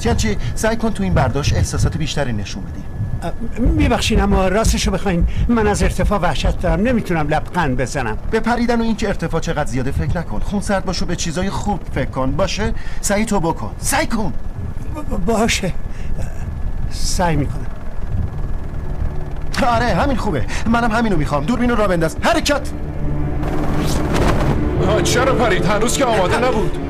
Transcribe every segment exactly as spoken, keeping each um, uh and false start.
چی سعی کن تو این برداشت احساسات بیشتری نشون بدی. میبخشین اما راستشو بخواین من از ارتفاع وحشت دارم، نمیتونم لبخند بزنم. به پریدن و این که ارتفاع چقدر زیاده فکر نکن. خون سرد باشو، به چیزای خوب فکر کن. باشه؟ سعی تو بکن. سعی کن. باشه، سعی میکنم. آره همین خوبه. منم همینو میخوام. دوربینو را بنداز. حرکت. چرا پرید؟ هنوز که آماده نبود.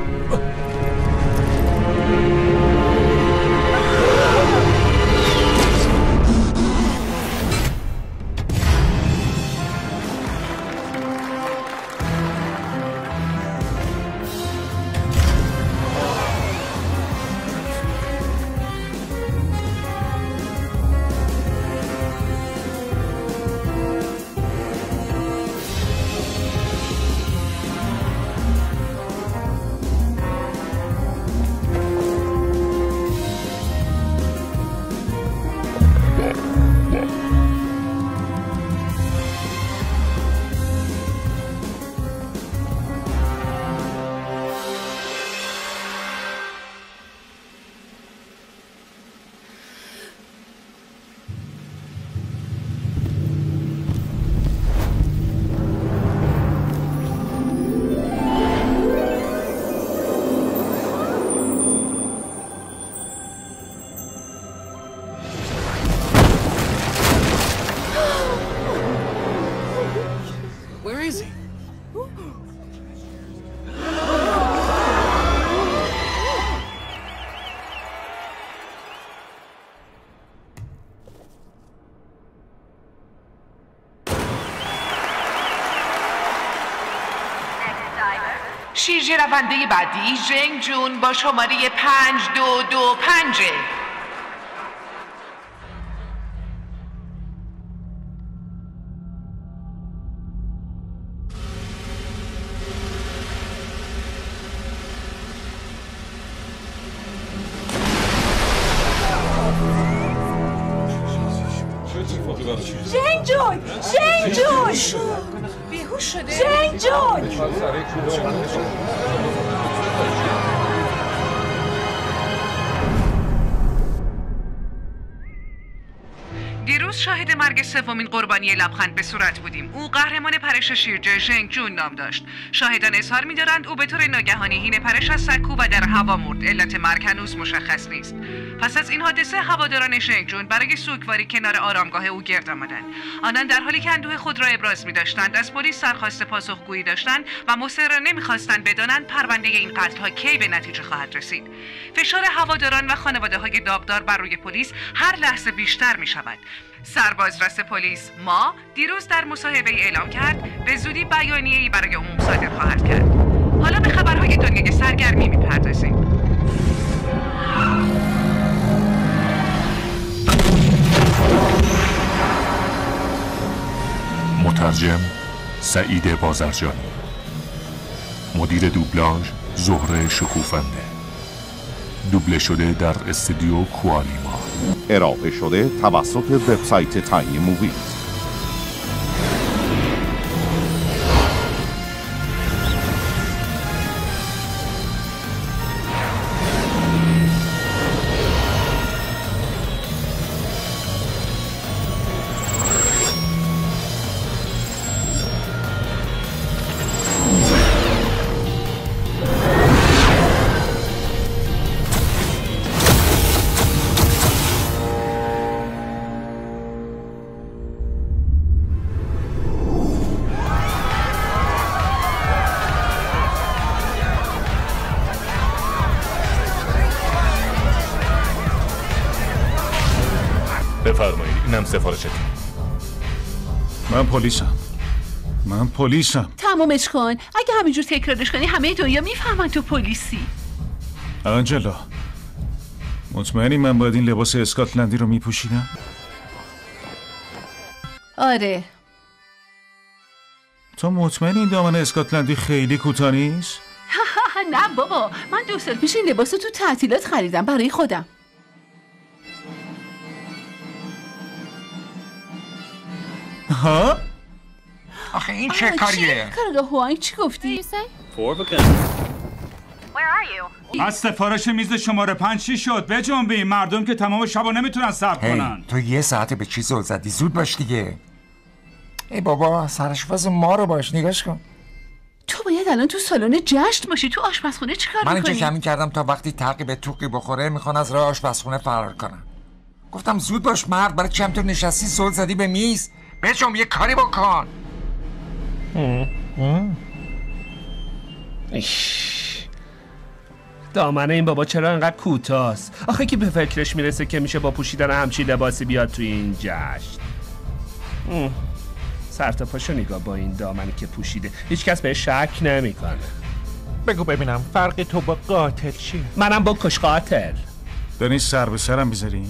شیرجه رونده بعدی ژنگ جون با شماره پنج دو دو پنجه. ژنگ جون! ژنگ جون! بیهوش شده؟ ژنگ جون! دیروز شاهد مرگ سومین قربانی لبخند به صورت بودیم. او قهرمان پرش شیرجه ژنگ جون نام داشت. شاهدان اظهار می‌دارند او به طور ناگهانی هین پرش از سکو و در هوا مرد. علت مرگ هنوز مشخص نیست. پس از این حادثه هواداران ژنگ جون برای سوگواری کنار آرامگاه او گرد آمدند. آنان در حالی که اندوه خود را ابراز می‌داشتند از پلیس درخواست پاسخگویی داشتند و مصر نمی‌خواستند بدانند پرونده این قتل‌ها کی به نتیجه خواهد رسید. فشار هواداران و خانواده‌های داغدار بر روی پلیس هر لحظه بیشتر می‌شود. سربازرس پلیس ما دیروز در مصاحبه اعلام کرد به زودی بیانیه‌ای برای عموم صادر خواهد کرد. حالا به خبرهای دنیای سرگرمی می‌پردازیم. مترجم سعید بازرجانی، مدیر دوبلاژ زهره شکوفنده، دوبله شده در استودیو کوالیما، ارائه شده توسط وبسایت تایم موویز. بفرمایید، اینم سفارشتون. من پلیسم. من پلیسم. تمومش کن. اگه همینجور تکرارش کنی همه دنیا میفهمن تو پلیسی. آنجلا، مطمئنی من باید این لباس اسکاتلندی رو میپوشیدم؟ آره. تو مطمئنی این دامن اسکاتلندی خیلی کوتاه نیست؟ نه بابا، من دو سال پیش این لباس رو تو تعطیلات خریدم برای خودم. ها؟ آخه این چه کاریه؟ کارگاه هوانگ چی گفتی؟ Four of a kind. Where are you? از سفارش میز شماره پنج چی شد؟ بجنبین، مردم که تمام شبا نمیتونن صبر کنن. تو یه ساعت به چی زل زدی؟ زود باش دیگه. ای بابا سرش فاز ما رو باش، نگاش کن. تو باید الان تو سالن جشن باشی. تو آشپزخونه چیکار میکنی؟ من اینجا کمی کردم تا وقتی تقی به توقی بخوره میخوان از راه آشپزخونه فرار کنن. گفتم زود باش مرد، برای چند تو نشستی زل زدی به میز؟ بچم یه کاری بکن. دامنه این بابا چرا انقدر کوتاست؟ آخه کی به فکرش میرسه که میشه با پوشیدن همچین لباسی بیاد توی این جشن؟ سر تا پاشو نگاه با این دامنی که پوشیده، هیچ کس بهش شک نمیکنه. بگو ببینم فرق تو با قاتل چیه؟ منم با کش قاتل. داری سر به سرم بیذاری؟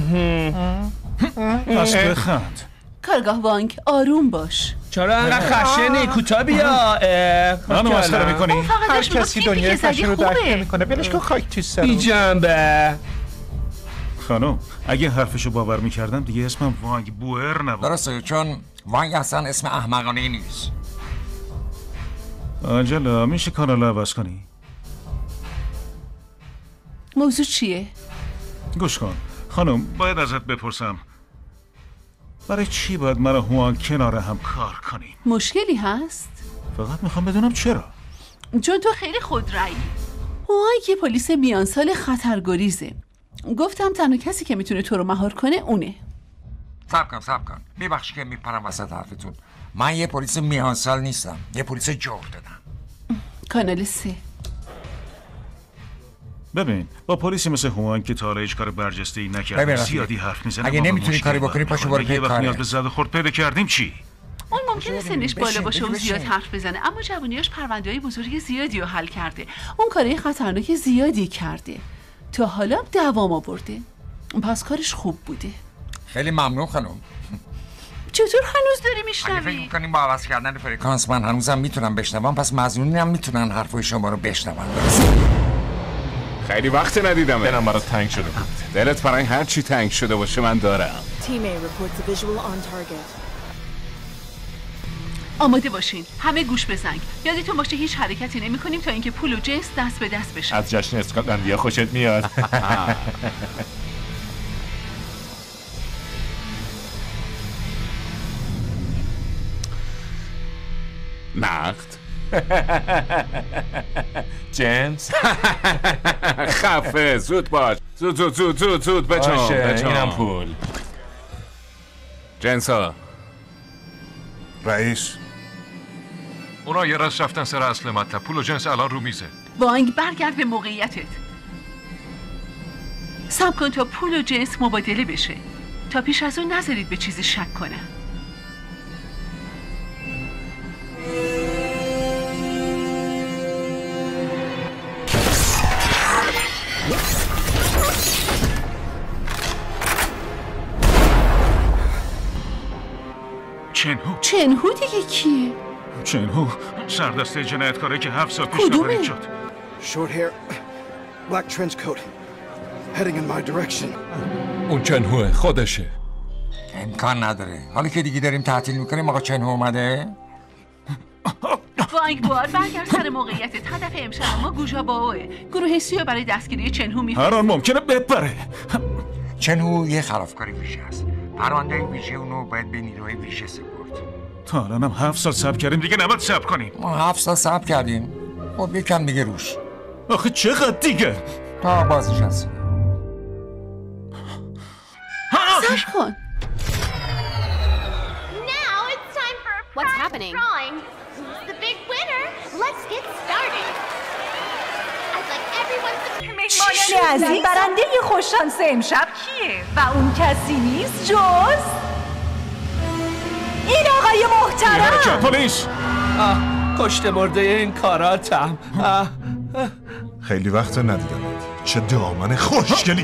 پس بخند. کارگاه وانگ آروم باش. چرا انقدر خشنی؟ کوتا بیا. منو مسخره میکنی؟ هر کسی دنیای فشن رو درک نمیکنه. بلش کن خاک تو سر. بی جنبه. خانم اگه حرفشو باور میکردم دیگه اسمم وانگ بوئر نبود. درسته، چون وانگ اصلا اسم احمقانه نیست. آنجلا میشه کانال عوض کنی؟ موضوع چیه؟ گوش کن خانم، باید ازت بپرسم برای چی باید من و هوان کنار هم کار کنیم؟ مشکلی هست؟ فقط میخوام بدونم چرا. چون تو خیلی خودرأیی. هوان یه پلیس میان سال خطرگریزه. گفتم تنها کسی که میتونه تو رو مهار کنه اونه. صبر کن صبر کن، میبخشی که میپرم وسط حرفتون. من یه پلیس میان سال نیستم، یه پلیس جور دادم. کانال سه. ببین با پلیسی مثل هوان که تا حالا هیچ کار برجسته‌ای نکرده زیادی حرف میزنه. اگه نمیتونی کاری بکنی پاشو برو پی کارت. نیاز به زد و خورد پیدا کردیم چی؟ اون ممکنه سنش بالا باشه و زیاد حرف بزنه، اما جوونیاش پرونده‌های بزرگ زیادی رو حل کرده. اون کارهای خطرناک زیادی کرده. تا حالا دوام آورده. پس کارش خوب بوده. خیلی ممنون خانم. چطور هنوز داری میشنوی؟ اگه فکر میکنیم با عوض کردن فرکانس من هنوزم میتونم بشنوم، پس مظنونین هم میتونن حرفای شما رو بشنون. خیلی وقت ندیدم. دلم برات تنگ شده بود. دلت برای هر چی تنگ شده باشه من دارم. آماده باشین. همه گوش بزنگ. یادتون باشه هیچ حرکتی نمی کنیم تا اینکه پول و جنس دست به دست بشه. از جشن اسکاتلندیا خوشت میاد؟ نقد جنس خفه. زود باش، زود زود زود زود زود بچم بچم. اینم پول. جنس ها رئیس، اونا یه راست رفتن سر اصل مطلب. پول و جنس الان رو میزه. وانگ برگرد به موقعیتت. صبر کن تا پول و جنس مبادله بشه. تا پیش از اون نذارید به چیزی شک کنه. چنهو چنهو دیگه کیه؟ چنهو سردسته جنایتکاره که هفت سال پیش کدومه؟ ناپدید شد. Short hair, black trench coat, heading in my direction. اون چنهوه، خودشه. امکان نداره. حالا که دیگه داریم تعطیل میکنیم آقا چنهو اومده. وانگ بوار برگرد سر موقعیتت. هدف امشب ما گوژا باوه. گروه سیو برای دستگیری چنهو میفرسته. هر آن ممکنه بپره. چنهو یه خلافکاری ویژه است. پرونده ویژه اونو باید به نیروهای ویژه سپرد. تا الان هم هفت سال صبر کردیم، دیگه نباید صبر کنیم. ما هفت سال صبر کردیم. خب یکم دیگه روش. آخه چقدر دیگه؟ تا بازش هست. صبر کن. What's happening? Drawing. Who's the big winner? Let's get started. I'd like everyone to مهمان عزیز برنده خوششانس امشب کیه؟ و اون کسی نیست جز این آقای محترم. پلیس. آه کشت مرده این کاراتم. خیلی وقت ندیدم. چه دامن خوشگلی.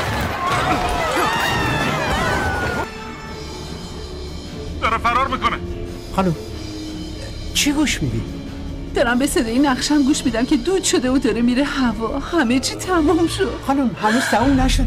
داره فرار میکنه. خانم چی گوش میدی؟ دارم به صدای نقشم گوش میدم که دود شده و داره میره هوا. همه چی تمام شد. خانم هنوز تموم نشده.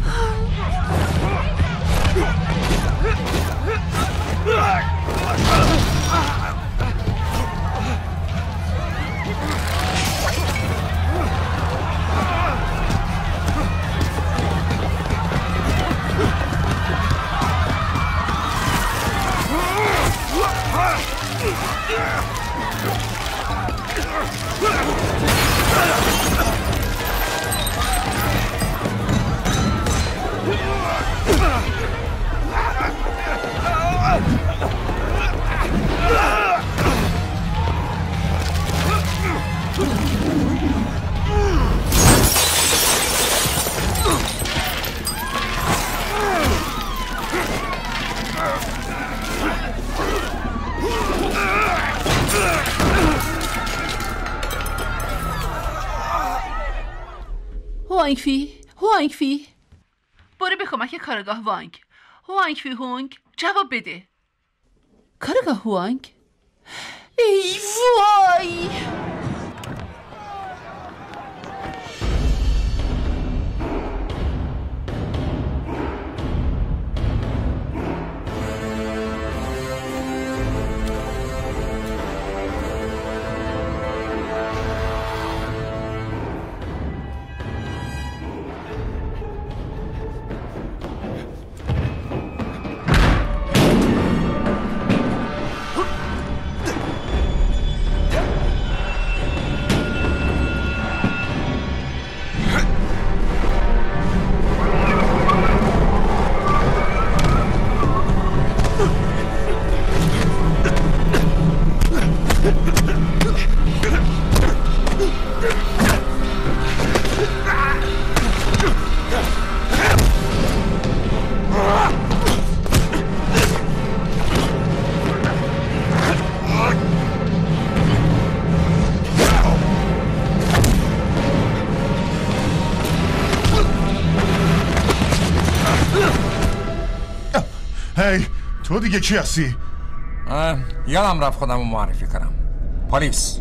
هوانگ فی هوانگ فی برو به کمک کارگاه وانگ. هوانگ فی هونگ جواب بده. کارگاه هوانگ؟ ای وای هی تو دیگه کی هستی؟ یادم رفت خودم رو معرفی کنم. پلیس.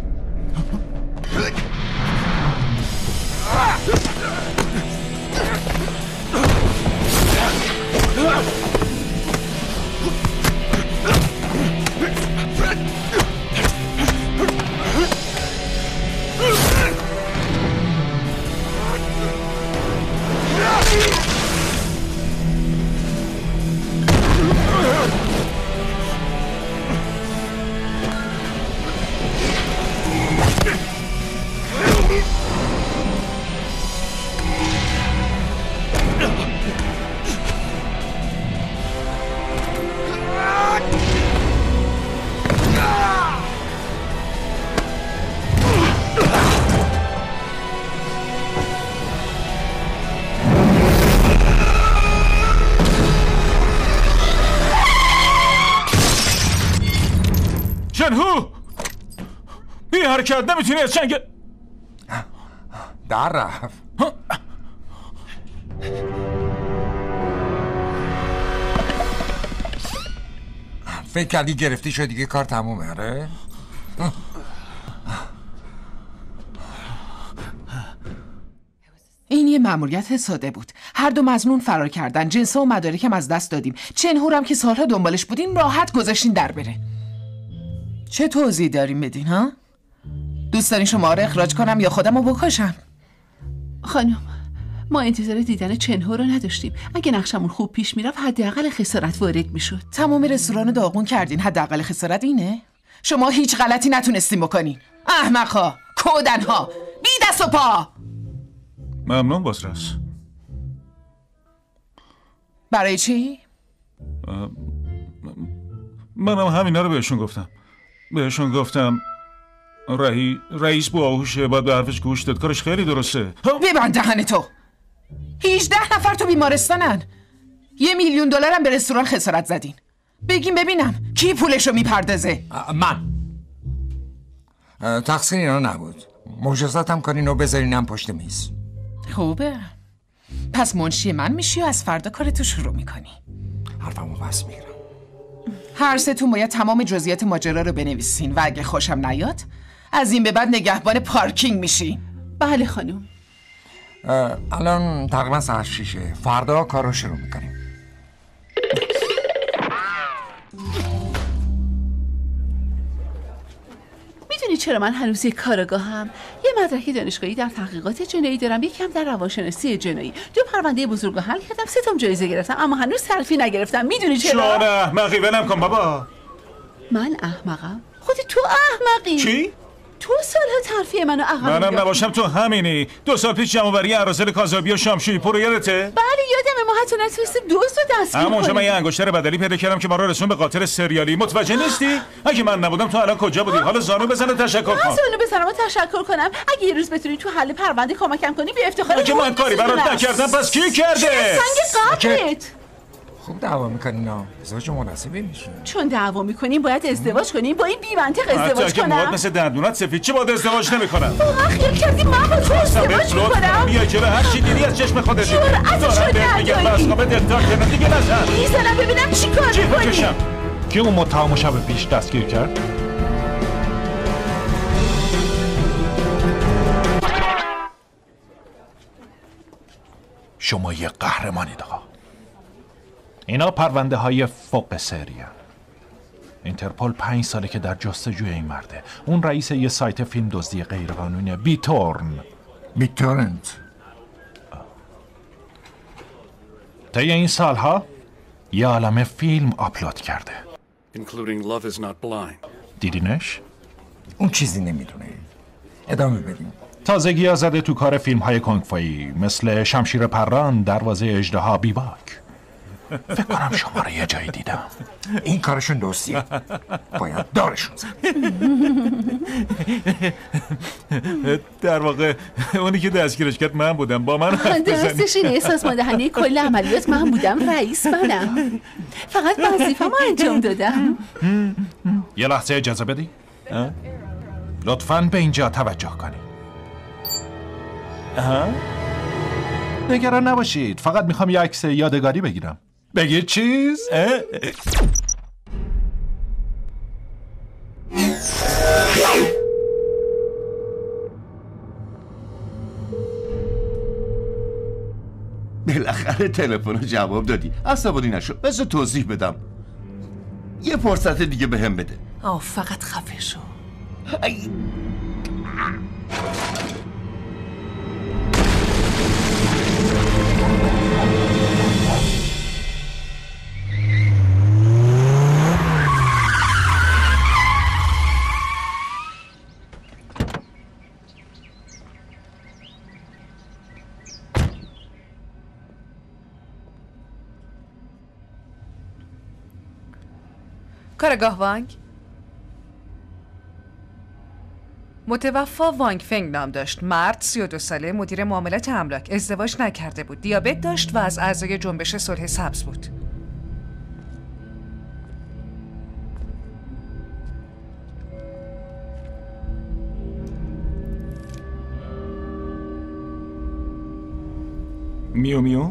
جنهو بی حرکت نمیتونی از چنگ در رفت. فکر کردی گرفتی شد دیگه کار تمومه؟ آره این یه مأموریت ساده بود. هر دو مظنون فرار کردن. جنسا و مدارکم از دست دادیم. چنهورم که سالها دنبالش بودیم راحت گذاشتین در بره. چه توضیح داریم بدین ها؟ دوست دارین شما رو اخراج کنم یا خودم رو بکشم؟ خانم ما انتظار دیدن چنهور رو نداشتیم. اگه نقشمون خوب پیش میرفت حداقل خسارت وارد میشد. تمام رستوران داغون کردین، حداقل خسارت اینه؟ شما هیچ غلطی نتونستین بکنین. احمقا، کودنها، بی دست و پا. ممنون بازرس. برای چی؟ منم همینا رو بهشون گفتم. بهشون گفتم رئی... رئیس باهوشه، باید به حرفش گوش داد. کارش خیلی درسته. ببند دهن تو. هجده نفر تو بیمارستانن. یه میلیون دلارم به رستوران خسارت زدین. بگیم ببینم کی پولشو میپردازه؟ من. تقصیر اینا نبود. مجازاتم کنین و بذارینم پشت میز. خوبه. پس منشی من میشی و از فردا کارتو شروع میکنی. حرفمو پس میگیرم. هر سه‌تون باید تمام جزئیات ماجرا رو بنویسین و اگه خوشم نیاد از این به بعد نگهبان پارکینگ میشین. بله خانم. الان تقریبا ساعت شیشه. فردا کار رو شروع میکنیم. میدونی چرا من هنوز یک کارآگاهم؟ یه مدرک دانشگاهی در تحقیقات جنایی دارم، یکم در روانشناسی جنایی، دو پرونده بزرگ رو حل کردم، سه تا جایزه گرفتم، اما هنوز ترفیع نگرفتم. میدونی چرا؟ شما احمقی، ولم کن بابا. من احمقم؟ خود تو احمقی. چی؟ تو سالها ترفیع منو عقب منم نباشم تو همینی. دو سال پیش جمع‌آوری اراذل کاذابی و شامشویی پرو یادته؟ بله یادمه، ما حتی نتونستیم دوست رو دستگیر کنیم. اما اونجا من یه انگشتر بدلی پیدا کردم که ما رو رسون به قاتل سریالی. متوجه نیستی؟ اگه من نبودم تو الان کجا بودی؟ حالا زانو بزنه تشکر کن. من زانو بزنم و تشکر کنم؟ اگه یه روز بتونی تو حل پرونده کمکم کنی به افتخار اگه من کاری برات نکردم پس کی کرده؟ سنگ قبرت. خوب دعوا میکنین ها. ازدواج مناسبی میشه. چون دعوا میکنیم باید ازدواج کنیم. با این بی منطق ازدواج کنم. کنم. حتی مثل دندونات سفید چه باید ازدواج نمیکنم. واقعا خیال کردی من با تو ازدواج میکنم؟ بیا جلو، هر چی دیدی از چشم خودت دیدی. جرأتشو نداری. بس خواب دلتار کنم دیگه نزن. میزنم ببینم چیکار میکنی. کی اون متهم شب پیش دستگیر کرد؟ شما یه قهرمانید آقا. اینا پرونده های فوق سریه. اینترپل پنج ساله که در جستجوی این مرده. اون رئیس یه سایت فیلم دزدی غیرقانونی بیتورن. بیتورنت. طی این سالها یه عالمه فیلم آپلود کرده. Including Love is Not Blind. دیدینش؟ اون چیزی نمیدونه. ادامه بدیم. تازگی ها زده تو کار فیلم های کنگفایی مثل شمشیر پران، دروازه اژدها، بیباک. فکر کنم شما رو یه جایی دیدم. این کارشون دوستیه. باید دارشون زد. در واقع اونی که دستگیرش کرد من بودم. با من درستش اینه، سازمان دهنده کل عملیات من بودم، رئیس منم. فقط وظیفه‌مو انجام دادم. یه لحظه اجازه بدی؟ لطفاً به اینجا توجه کنی. ها؟ نگران نباشید، فقط میخوام یه عکس یادگاری بگیرم. بگیر چیز؟ بالاخره تلفن رو جواب دادی. عصبانی نشو، بذار توضیح بدم. یه فرصت دیگه بهم بده. آه فقط خفه شو. ای. کارگاه وانگ. متوفا وانگ فنگ نام داشت. مرد، سی و دو ساله، مدیر معاملات املاک، ازدواج نکرده بود، دیابت داشت و از اعضای جنبش صلح سبز بود. میو میو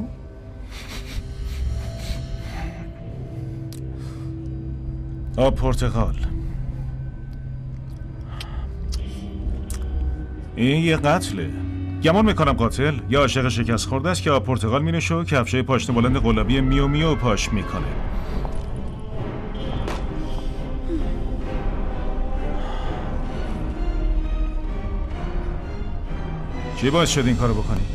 آب پرتقال. این یه قتله. گمان میکنم قاتل یا عاشق شکست خورده است که آب پرتقال مینوشه و کفشای پاشنه بلند قلابی میو میو پاش میکنه. چی باعث شد این کارو بکنی؟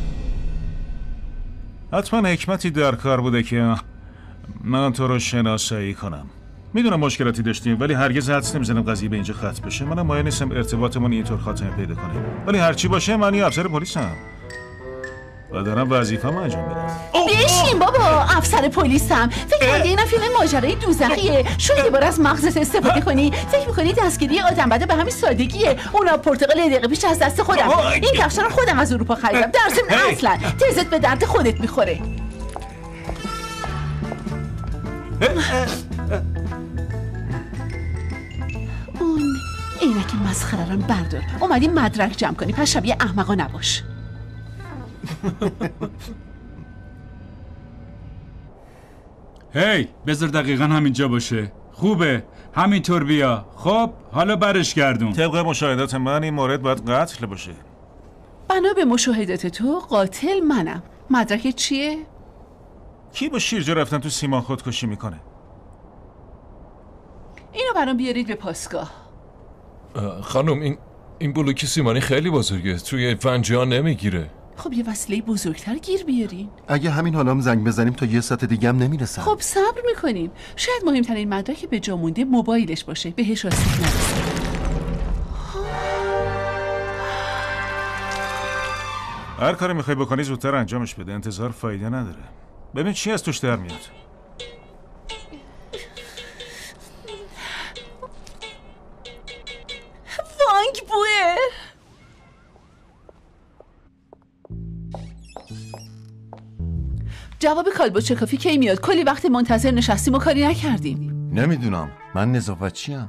حتما حکمتی در کار بوده که من تو رو شناسایی کنم. میدونم مشکلاتی داشتیم ولی هرگز حدس نمیزنم قضیه به اینجا ختم بشه. منم مایل نیستم ارتباطمون اینطور خاتمه پیدا کنه. ولی هرچی باشه من یه افسر پلیسم و دارم وظیفه‌مو انجام میدم. بشین بابا، افسر پلیسم. فکر کردی این فیلم ماجرای دوزخیه؟ شاید یه بار از مغزت استفاده کنی. فکر می‌کنی دستگیری آدم بده به همین سادگیه؟ اونا پرتقال یه دقیقه پیش از دست خودم. این کفشا رو خودم از اروپا خریدم. در ضمن اصلا تزت به درد خودت می‌خوره. اون عینک مسخره رو بردار. اومدی مدرک جمع کنی، پس شبیه احمقا نباش. هی hey, بذار دقیقا همینجا باشه. خوبه همینطور بیا. خب حالا برش گردون. طبق مشاهدات من این مورد باید قتل باشه. بنا به مشاهدات تو قاتل منم. مدرک چیه؟ کی با شیرجه رفتن تو سیمان خودکشی میکنه؟ اینو برام بیارید به پاسگاه. خانم این این بلوک سیمانی خیلی بزرگه، توی ونجا نمیگیره. خب یه وسیله بزرگتر گیر بیارین. اگه همین حالا زنگ بزنیم تا یه ساعت دیگه هم نمیرسن. خب صبر میکنیم. شاید مهمترین مدرک به جا مونده موبایلش باشه، بهش آسیب نرسه. هر کاری میخوای بکنی زودتر انجامش بده، انتظار فایده نداره. ببین چی از توش در میاد. وانگ بوئر. جواب کالبوچکافی کی میاد؟ کلی وقت منتظر نشستیم و کاری نکردیم. نمیدونم، من نظافتچیم.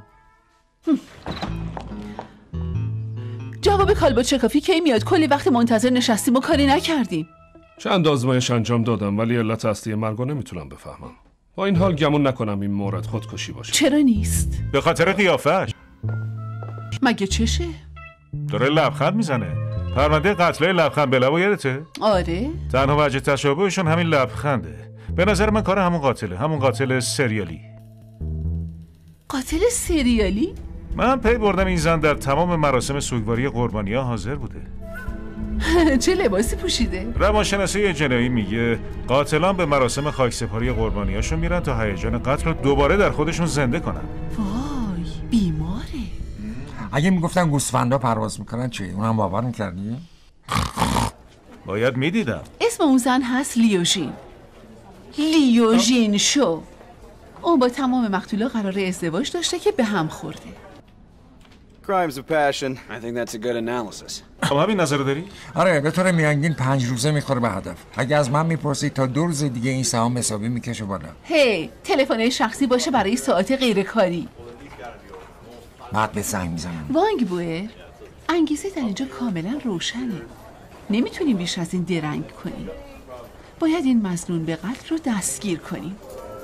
جواب کالبوچکافی کی میاد؟ کلی وقت منتظر نشستیم و کاری نکردیم. چند آزمایش انجام دادم ولی علت اصلی مرگو نمیتونم بفهمم. با این حال گمون نکنم این مورد خودکشی باشه. چرا نیست؟ به خاطر قیافش. مگه چشه؟ داره لبخند میزنه. پرونده قتلای لبخند به لبا یادته؟ آره. تنها وجه تشابهشون همین لبخنده. به نظر من کار همون قاتله، همون قاتل سریالی. قاتل سریالی؟ من پی بردم این زن در تمام مراسم سوگواری قربانی‌ها حاضر بوده. چه لباسی پوشیده؟ روانشناسی جنایی میگه قاتلان به مراسم خاکسپاری قربانیاشون میرن تا هیجان قتل رو دوباره در خودشون زنده کنن. وای بیماره. اگه میگفتن گوسفندا پرواز میکنن چی؟ اونم باور میکردی؟ باید میدیدم. اسم اون زن هست لیوژین. لیوژین شو. اون با تمام مقتولا قرار ازدواج داشته که به هم خورده. Crimes of passion. I think that's a good analysis. خب همین نظر داری؟ آره به طور میانگین پنج روزه میخوره به هدف. اگه از من میپرسید تا دو روز دیگه این سهام حسابی میکشه بالا. هی تلفن شخصی باشه برای ساعت غیرکاری. بعد به زنگ میزنم. وانگ بوئر، انگیزه در اینجا کاملا روشنه. نمیتونیم بیش از این درنگ کنیم. باید این مظنون به قتل رو دستگیر کنیم.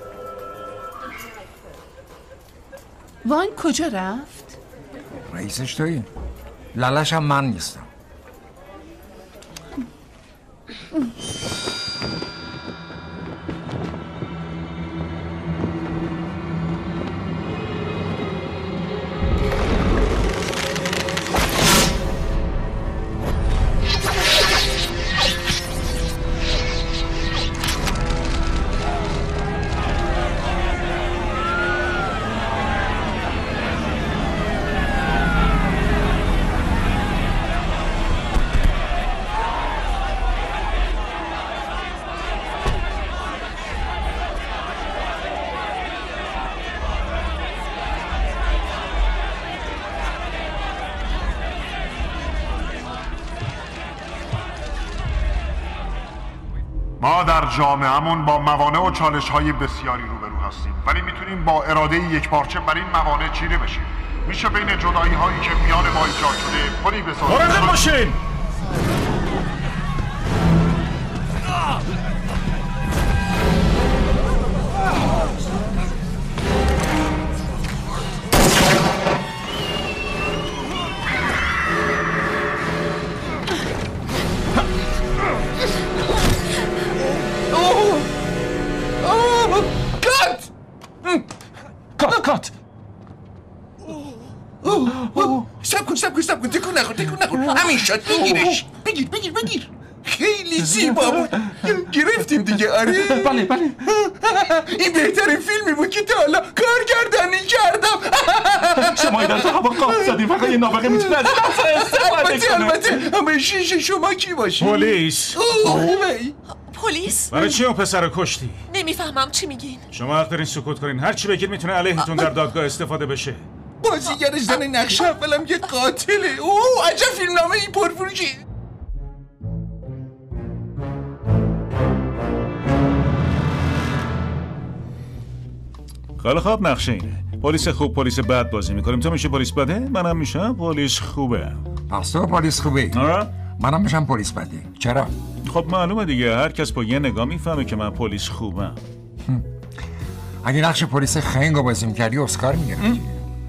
وانگ کجا رفت؟ رئیسش تویی؟ لالش هم من نیستم. ما در جامعهمون با موانع و چالش‌های بسیاری روبرو هستیم، ولی میتونیم با اراده یکپارچه بر این موانع چیره بشیم. میشه بین جدایی‌هایی که میان ما ایجاد شده پلی بسازیم. وارد ماشین! کات کات سب کن سب کن سب کن تکون نخور تکون نخور همین شد بگیرش بگیر بگیر بگیر خیلی زیبا بود گرفتیم دیگه آره بله بله این بهترین فیلمی بود که تا حالا کارگردانی کردم شما ایدان تو هوا قاب زدیم فقط یه نابغه میتونه از دست استفاده کنه البته اما شیش شما کی باشی؟ پلیس پلیس؟ برای چی اون پسر رو کشتی؟ نمیفهمم چی میگین؟ شما حق دارین سکوت کنین. هر چی بگید میتونه علیهتون در دادگاه استفاده بشه. بازیگرش زن نقش اولم یه قاتله. اوه عجب فیلمنامه ای پرفروشی. خیلی خوب نقشه اینه. پلیس خوب پلیس بد بازی میکنیم. تو میشه پلیس بده، منم میشم پلیس خوبه. پس تو پلیس خوبه؟ آره. منم میشم پلیس بده. چرا؟ خب معلومه دیگه، هر کس با یه نگاه میفهمه که من پلیس خوبم. اگه نقش پلیس خنگو بازی میکردی اسکار میگرفتی.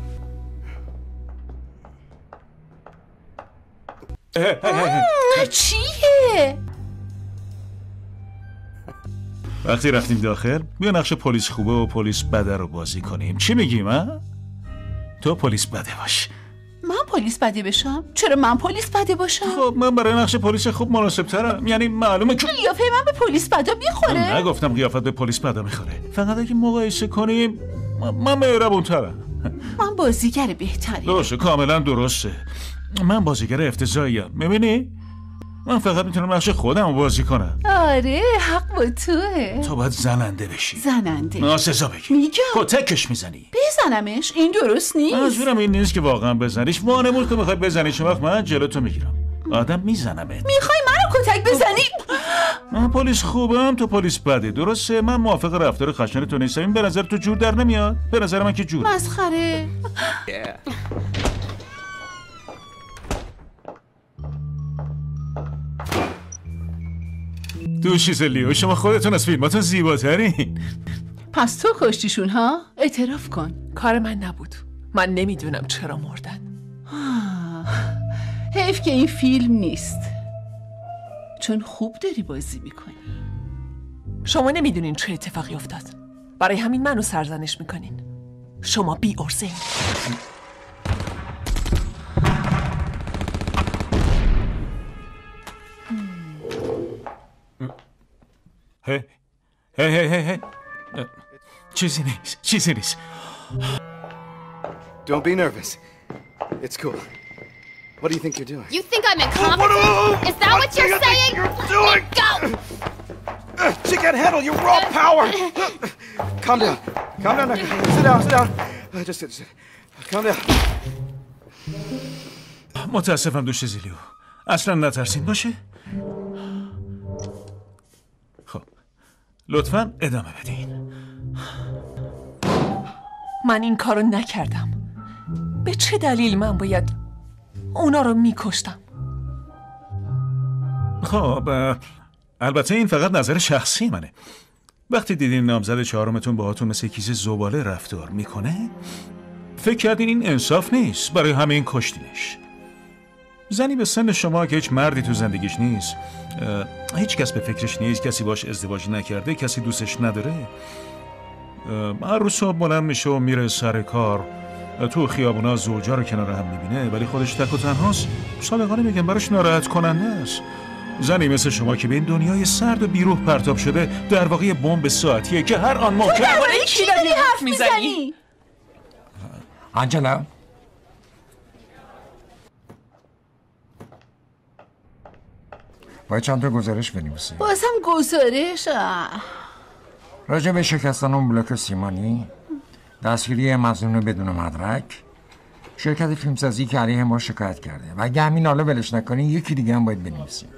چیه؟ وقتی رفتیم داخل بیا نقش پلیس خوبه و پلیس بده رو بازی کنیم. چی میگیم ها؟ تو پلیس بده باش. من پلیس بده بشم؟ چرا من پلیس بده باشم؟ خب من برای نقش پلیس خوب مناسب ترم. یعنی معلومه که قیافه من به پلیس بدا میخوره. من نگفتم قیافت به پلیس بدا میخوره، فقط اگه مقایسه کنیم من مهربون ترم. من بازیگر بهتری. درسته، کاملا درسته. من بازیگر افتضاحیم. میبینی؟ من فقط میتونم نقش خودم رو بازی کنم. آره حق با توه. تو باید زننده بشی. زننده؟ ناسزا بگی. میگم کتکش میزنی. بزنمش؟ این درست نیست. منظورم این نیست که واقعا بزنیش. وانمود که میخوای بزنیش، وقت من جلوتو میگیرم. آدم میزنمت. میخوای منو کتک بزنی؟ من پلیس خوبم، تو پلیس بده. درسته؟ من موافق رفتار خشن تو نیستم. این به نظر تو جور در نمیاد؟ به نظر من که جور. مسخره. دوشیز لیو، شما خودتون از فیلماتون زیباترین. پس تو کشتیشون ها؟ اعتراف کن. کار من نبود. من نمیدونم چرا مردن. حیف که این فیلم نیست، چون خوب داری بازی میکنی. شما نمیدونین چه اتفاقی افتاد، برای همین منو سرزنش میکنین. شما بی ارزه. هی هی هی هی چیزی نیست، چیزی نیست. Don't be nervous. It's cool. What do you think you're doing? You think I'm incompetent? Is that what you're saying? Doing? Go! Uh, she can't handle your raw power. Calm down. Calm down. Sit down. Sit down. Uh, just sit. sit. Calm down. متاسفم دوشیز لیو. اصلا نترسین باشه. خب لطفاً ادامه بدین. من این کارو نکردم. به چه دلیل من باید اونا رو میکشتم؟ خب البته این فقط نظر شخصی منه. وقتی دیدین نامزد چهارمتون باهاتون مثل کیسه زباله رفتار میکنه، فکر کردین این انصاف نیست، برای همین کشتینش. زنی به سن شما که هیچ مردی تو زندگیش نیست، هیچ کس به فکرش نیست، کسی باش ازدواج نکرده، کسی دوستش نداره، هر روز صبح بلند میشه و میره سر کار، تو خیابونا زوجا رو کنار هم میبینه ولی خودش تک و تنهاست. صادقانه میگم براش ناراحت کننده است. زنی مثل شما که به این دنیای سرد و بیروح پرتاب شده در واقع بمب ساعتیه که هر آن ممکن. تو درباره کی داری حرف میزنی؟ آنجلا باید چند تا گزارش بنویسی. بازم گزارش؟ راجع به شکستن اون بلاک سیمانی، دستگیری مظنون بدون مدرک، شرکت فیلمسازی که علیه ما شکایت کرده و اگه همین حالا ولش نکنی یکی دیگه هم باید بنویسیم.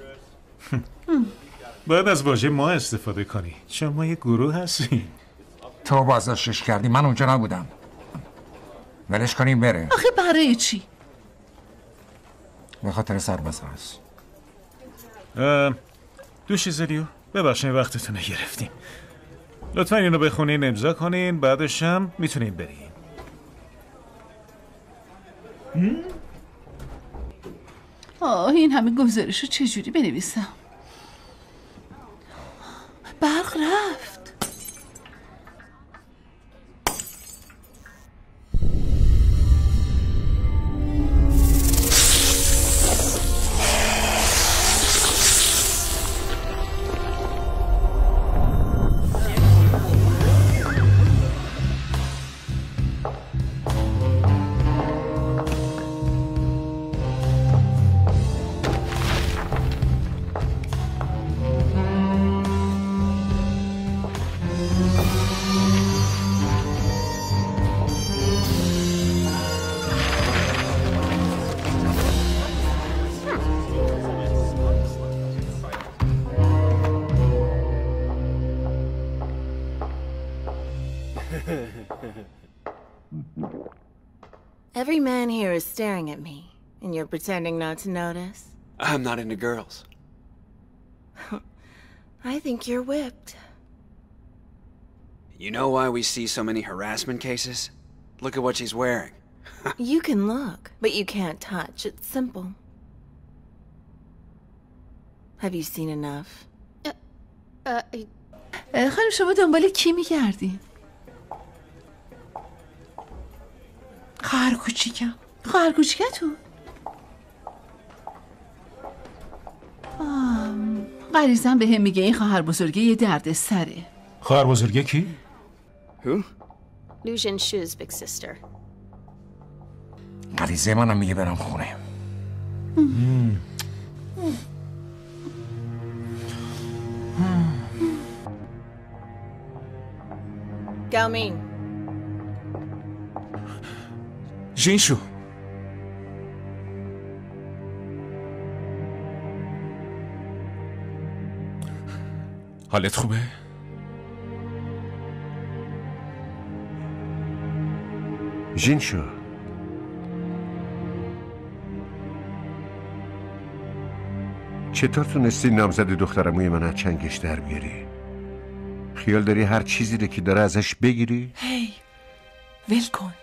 باید از واژه ما استفاده کنی، چون ما یه گروه هستیم. تو بازداشتش کردی، من اونجا نبودم. ولش کنیم بره. آخه برای چی؟ به خاطر سرباز هست. دوشیز لیو، ببخشید وقتتون رو گرفتیم. لطفا اینو بخونین، امضا کنین، بعدش هم میتونین برین. آه این همه گزارش رو چجوری بنویسم؟ برق رفت. Every man here is staring at me, and you're pretending not to notice? I'm not into girls. I think you're whipped. You know why we see so many harassment cases? Look at what she's wearing. You can look, but you can't touch. It's simple. Have you seen enough? خانم شما دنبال کی میگردین؟ خواهر کوچیکم. خواهر کوچیکتون؟ غریزم به هم میگه این خواهر بزرگه یه درد سره. خواهر بزرگه کی؟ Who? Lucian Shu's big sister. غریزه منم میگه برم خونه. Gaomin. ژینشو. حالت خوبه؟ ژینشو. چطور تونستی نامزد دخترموی من از چنگش در بیاری؟ خیال داری هر چیزی رو که داره ازش بگیری؟ هی ول کن.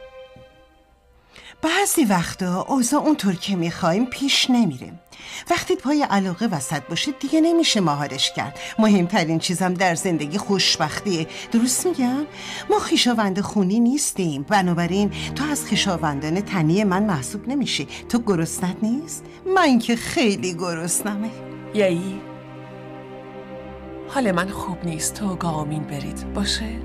بعضی وقتا اوضاع اونطور که میخوایم پیش نمیره. وقتی پای علاقه وسط باشه دیگه نمیشه مهارش کرد. مهمترین چیزم در زندگی خوشبختیه. درست میگم؟ ما خویشاوند خونی نیستیم، بنابراین تو از خویشاوندان تنی من محسوب نمیشی. تو گرسنت نیست؟ من که خیلی گرسنمه. یایی حال من خوب نیست. تو و گامین برید باشه؟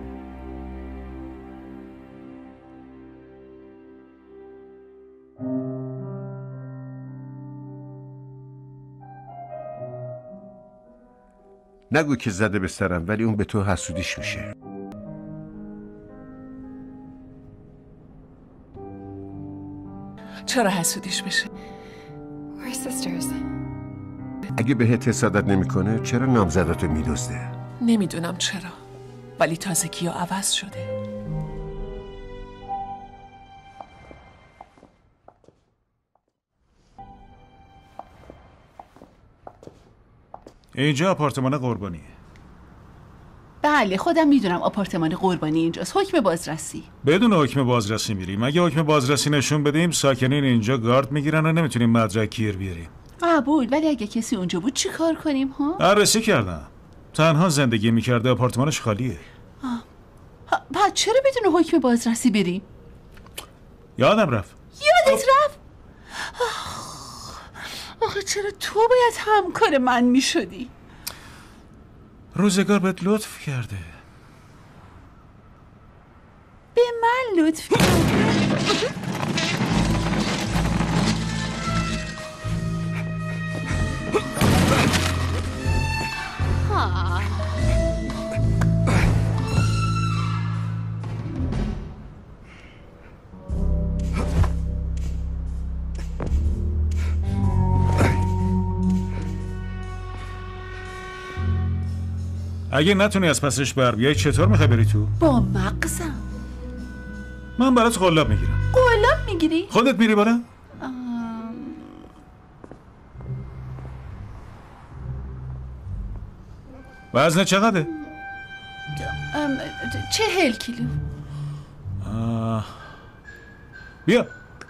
نگو که زده به سرم، ولی اون به تو حسودیش میشه. چرا حسودیش بشه؟ We're sisters. اگه بهت حسادت نمیکنه چرا نامزداتو میدزده؟ نمیدونم چرا، ولی تازگی ها عوض شده. اینجا آپارتمان قربانیه. بله خودم میدونم آپارتمان قربانی اینجاست. حکم بازرسی. بدون حکم بازرسی میریم. اگه حکم بازرسی نشون بدیم ساکنین اینجا گارد میگیرن و نمیتونیم مدرک گیر بیاریم. قبول، ولی اگه کسی اونجا بود چی کار کنیم ها؟ بررسی کردم. تنها زندگی میکرده، آپارتمانش خالیه. بعد چرا بدون حکم بازرسی بریم؟ یادم رفت. یادت رفت؟ آخه چرا تو باید همکار من میشدی؟ روزگار بهت لطف کرده. به من لطف کرده؟ اگه نتونی از پسش بر بیای چطور میخوای بری تو؟ با مغزم. من برات قلاب میگیرم. قلاب میگیری؟ خودت میری بالا؟ آم... وزن چقدره؟ ام... چهل کیلو. آه... بیا.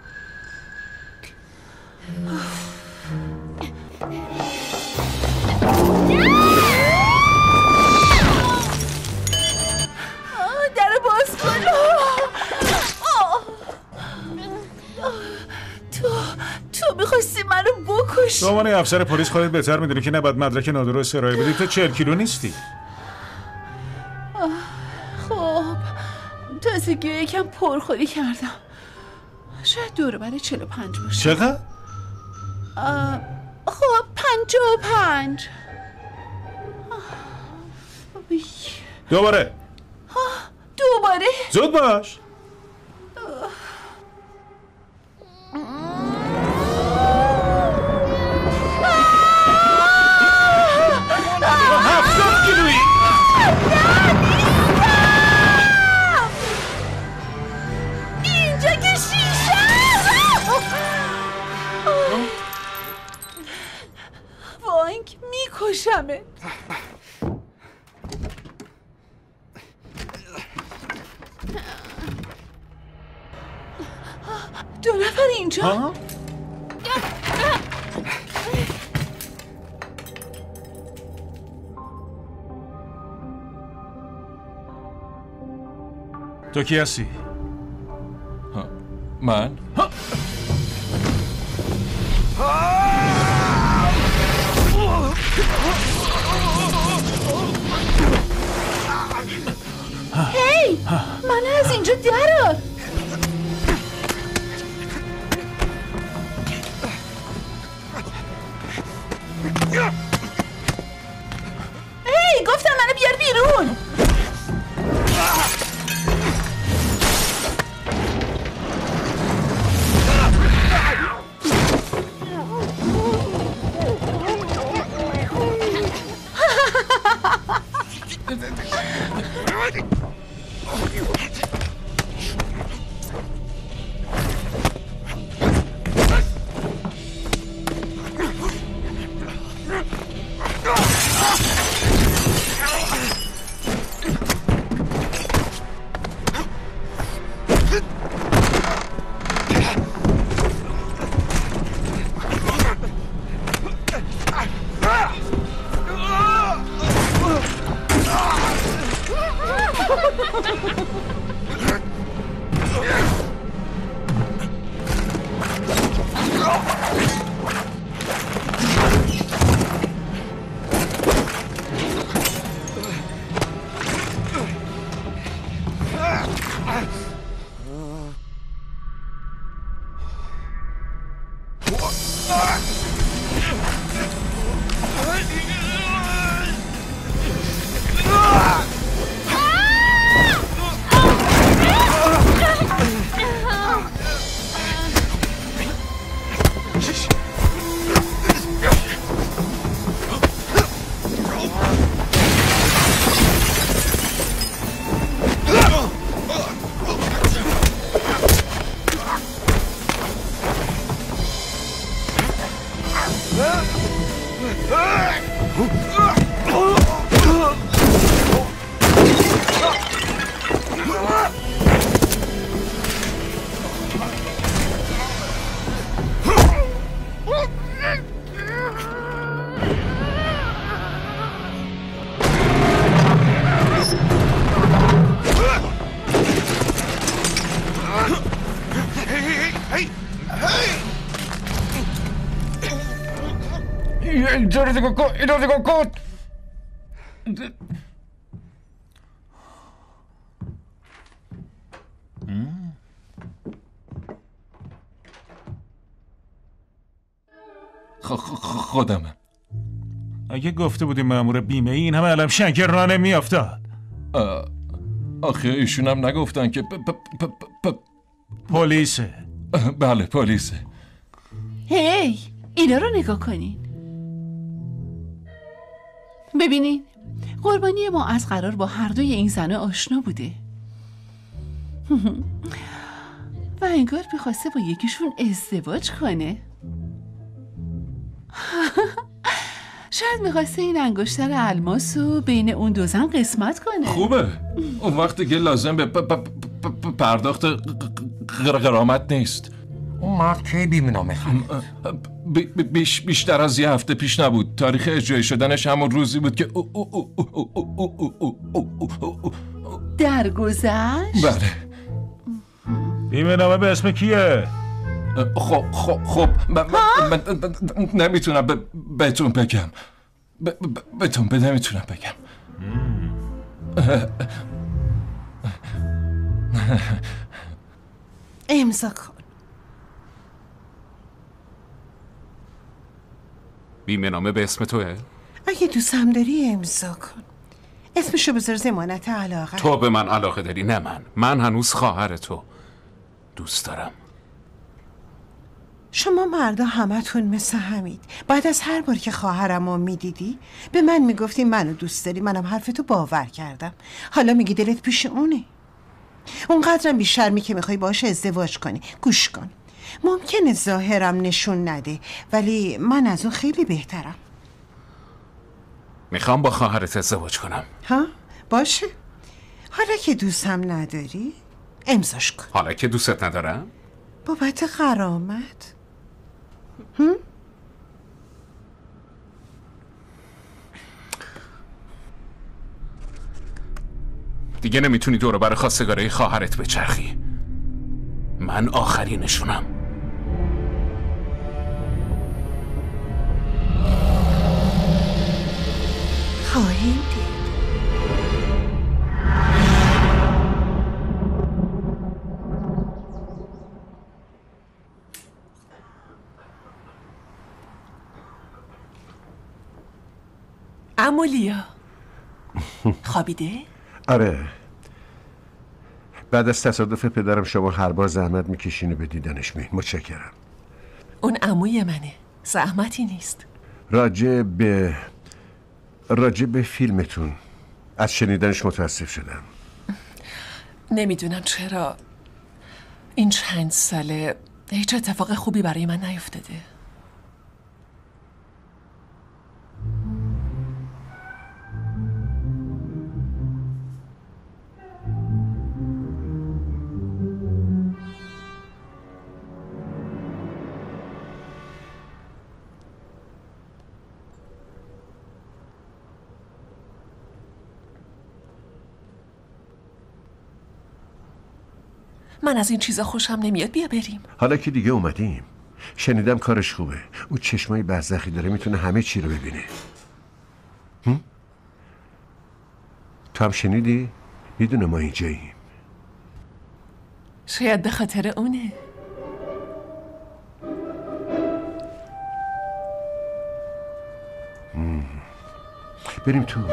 در باز کن. تو تو میخواستی منو بکشی. به عنوان افسر پلیس خودت بهتر میدونی که نباید مدرک نادرست ارائه بدی. تو چهل کیلو نیستی. خب تازگی یکم پرخوری کردم. شاید دور بر چهل و پنج باشه. چقدر؟ خب پنجاه و پنج. دوباره دوباره زود باش. هفتاد کیلویی. اینجا که شیشه. وانک میکشمه. جان تو کی هستی؟ من؟ هی من از اینجا درار. هی گفتم منو بیار بیرون. اینجا رو کن اینو نگاه کن. خودمم. اگه گفته بودیم مأمور بیمه ای این همه علم شنکر راه نمیافتاد. آخه ایشون هم نگفتن که پلیسه. بله پلیسه. هی اینا رو نگاه کنین. ببینین قربانی ما از قرار با هر دوی این زنه آشنا بوده و انگار میخواسته با یکیشون ازدواج کنه. شاید میخواسته این انگشتر الماس رو بین اون دو زن قسمت کنه. خوبه. اون وقت دیگه لازم به پرداخت غرامت نیست. اون مرد کی بیمه نامه خرید؟ بیش بیشتر از یه هفته پیش نبود. تاریخ اجرایی شدنش همون روزی بود که درگذشت؟ بله. بیمه نامه به اسم کیه؟ خب خب خب من نمیتونم بهتون بگم. بهتون نمیتونم بگم. امضا کن. بیمه نامه به اسم توه؟ اگه دوستم داری امضا کن. اسمشو بذار ضمانت علاقه. تو به من علاقه داری نه من. من هنوز خواهر تو دوست دارم. شما مردا همتون مثل همید. بعد از هر بار که خواهرمو میدیدی به من میگفتی منو دوست داری. منم حرفتو باور کردم. حالا میگی دلت پیش اونه. اونقدرم بیشرمی که میخوای باهاش ازدواج کنی. گوش کن. ممکنه ظاهرم نشون نده ولی من از اون خیلی بهترم. میخوام با خواهرت ازدواج کنم. ها؟ باشه. حالا که دوستم نداری امضاش کن. حالا که دوستت ندارم؟ بابت غرامت؟ هم؟ دیگه نمیتونی دور بر خواستگاره خواهرت بچرخی. من آخرینشونم. خواهیم دید. عمو لیا خوابیده؟ آره. بعد از تصادف پدرم شما هر بار زحمت میکشین و به دیدنش میین. متشکرم. اون عموی منه، زحمتی نیست. راجع به راجع به فیلمتون از شنیدنش متاسف شدم. نمیدونم چرا این چند ساله هیچ اتفاق خوبی برای من نیفتاده. من از این چیزا خوشم نمیاد. بیا بریم. حالا که دیگه اومدیم. شنیدم کارش خوبه. او چشمای برزخی داره، میتونه همه چی رو ببینه. هم؟ تو هم شنیدی؟ میدونه ما اینجاییم. شاید به خاطر اونه. مم. بریم تو.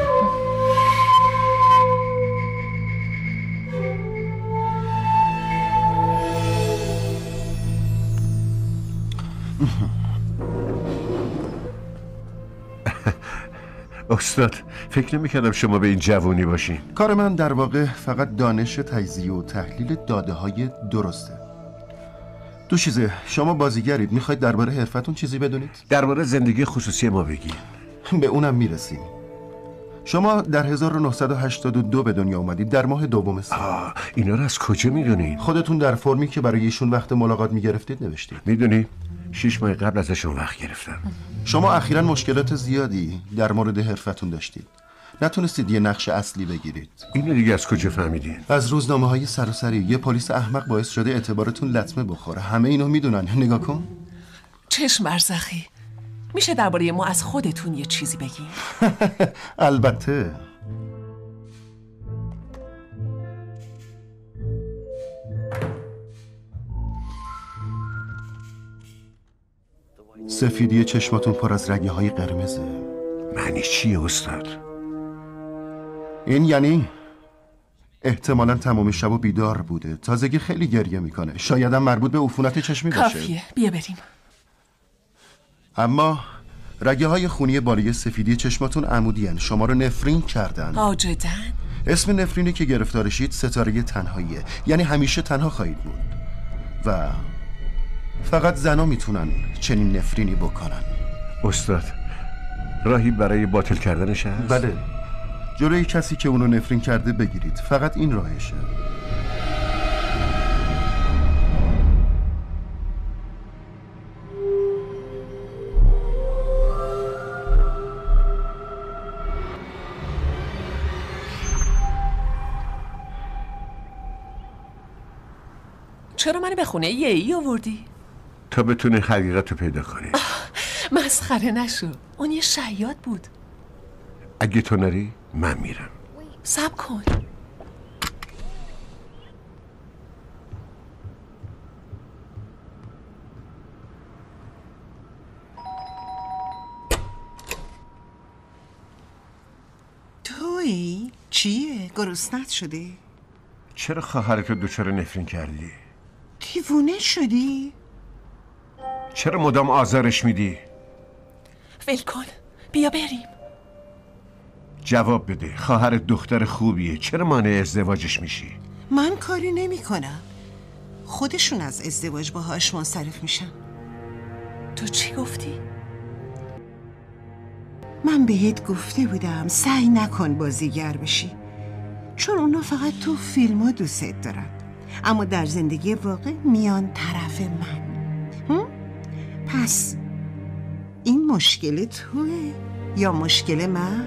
استاد، فکر نمی‌کردم شما به این جوونی باشین. کار من در واقع فقط دانش تجزیه و تحلیل داده های درسته. دو چیزه، شما بازیگرید، میخواید درباره حرفتون چیزی بدونید؟ درباره زندگی خصوصی ما بگید. به اونم میرسیم. شما در هزار و نهصد و هشتاد و دو به دنیا اومدید، در ماه دوم سال. آه، اینا رو از کجا میدونین؟ خودتون در فرمی که برای ایشون وقت ملاقات میگرفتید نوشتید. میدونی؟ شش ماه قبل ازشون وقت گرفتم. شما اخیراً مشکلات زیادی در مورد حرفتون داشتید. نتونستید یه نقش اصلی بگیرید. اینو دیگه از کجا فهمیدین؟ از روزنامه های سراسری. یه پلیس احمق باعث شده اعتبارتون لطمه بخوره. همه اینو میدونن. نگاه کن. چشم برزخی، میشه درباره ما از خودتون یه چیزی بگین؟ البته. سفیدی چشماتون پر از رگه های قرمزه. معنی چیه استاد؟ این یعنی احتمالاً تمام شب و بیدار بوده. تازگی خیلی گریه میکنه. شاید هم مربوط به عفونت چشمی باشه. کافیه، بیا بریم. اما رگه های خونی بالای سفیدی چشماتون عمودی هن. شما رو نفرین کردن. آجدن؟ اسم نفرینی که گرفتارشید ستاره تنهاییه. یعنی همیشه تنها خواهید بود. و فقط زنا میتونن چنین نفرینی بکنن. استاد، راهی برای باطل کردنش هست؟ بله. جلوی کسی که اونو نفرین کرده بگیرید. فقط این راهشه. چرا منو به خونه یه ای آوردی؟ تا بتونی حقیقت رو پیدا کنی. مسخره نشو، اون یه شیاد بود. اگه تو نری من میرم. صبر کن. تویی؟ چیه؟ گرسنت شدی؟ چرا خواهرتو دچار نفرین کردی؟ دیوونه شدی؟ چرا مدام آزارش میدی؟ ول کن، بیا بریم. جواب بده. خواهرت دختر خوبیه، چرا مانع ازدواجش میشی؟ من کاری نمی کنم. خودشون از ازدواج باهاش منصرف میشن. تو چی گفتی؟ من بهت گفته بودم سعی نکن بازیگر بشی، چون اونا فقط تو فیلم ها دوست دارن. اما در زندگی واقع میان طرف من. هم؟ پس این مشکل توه یا مشکل من؟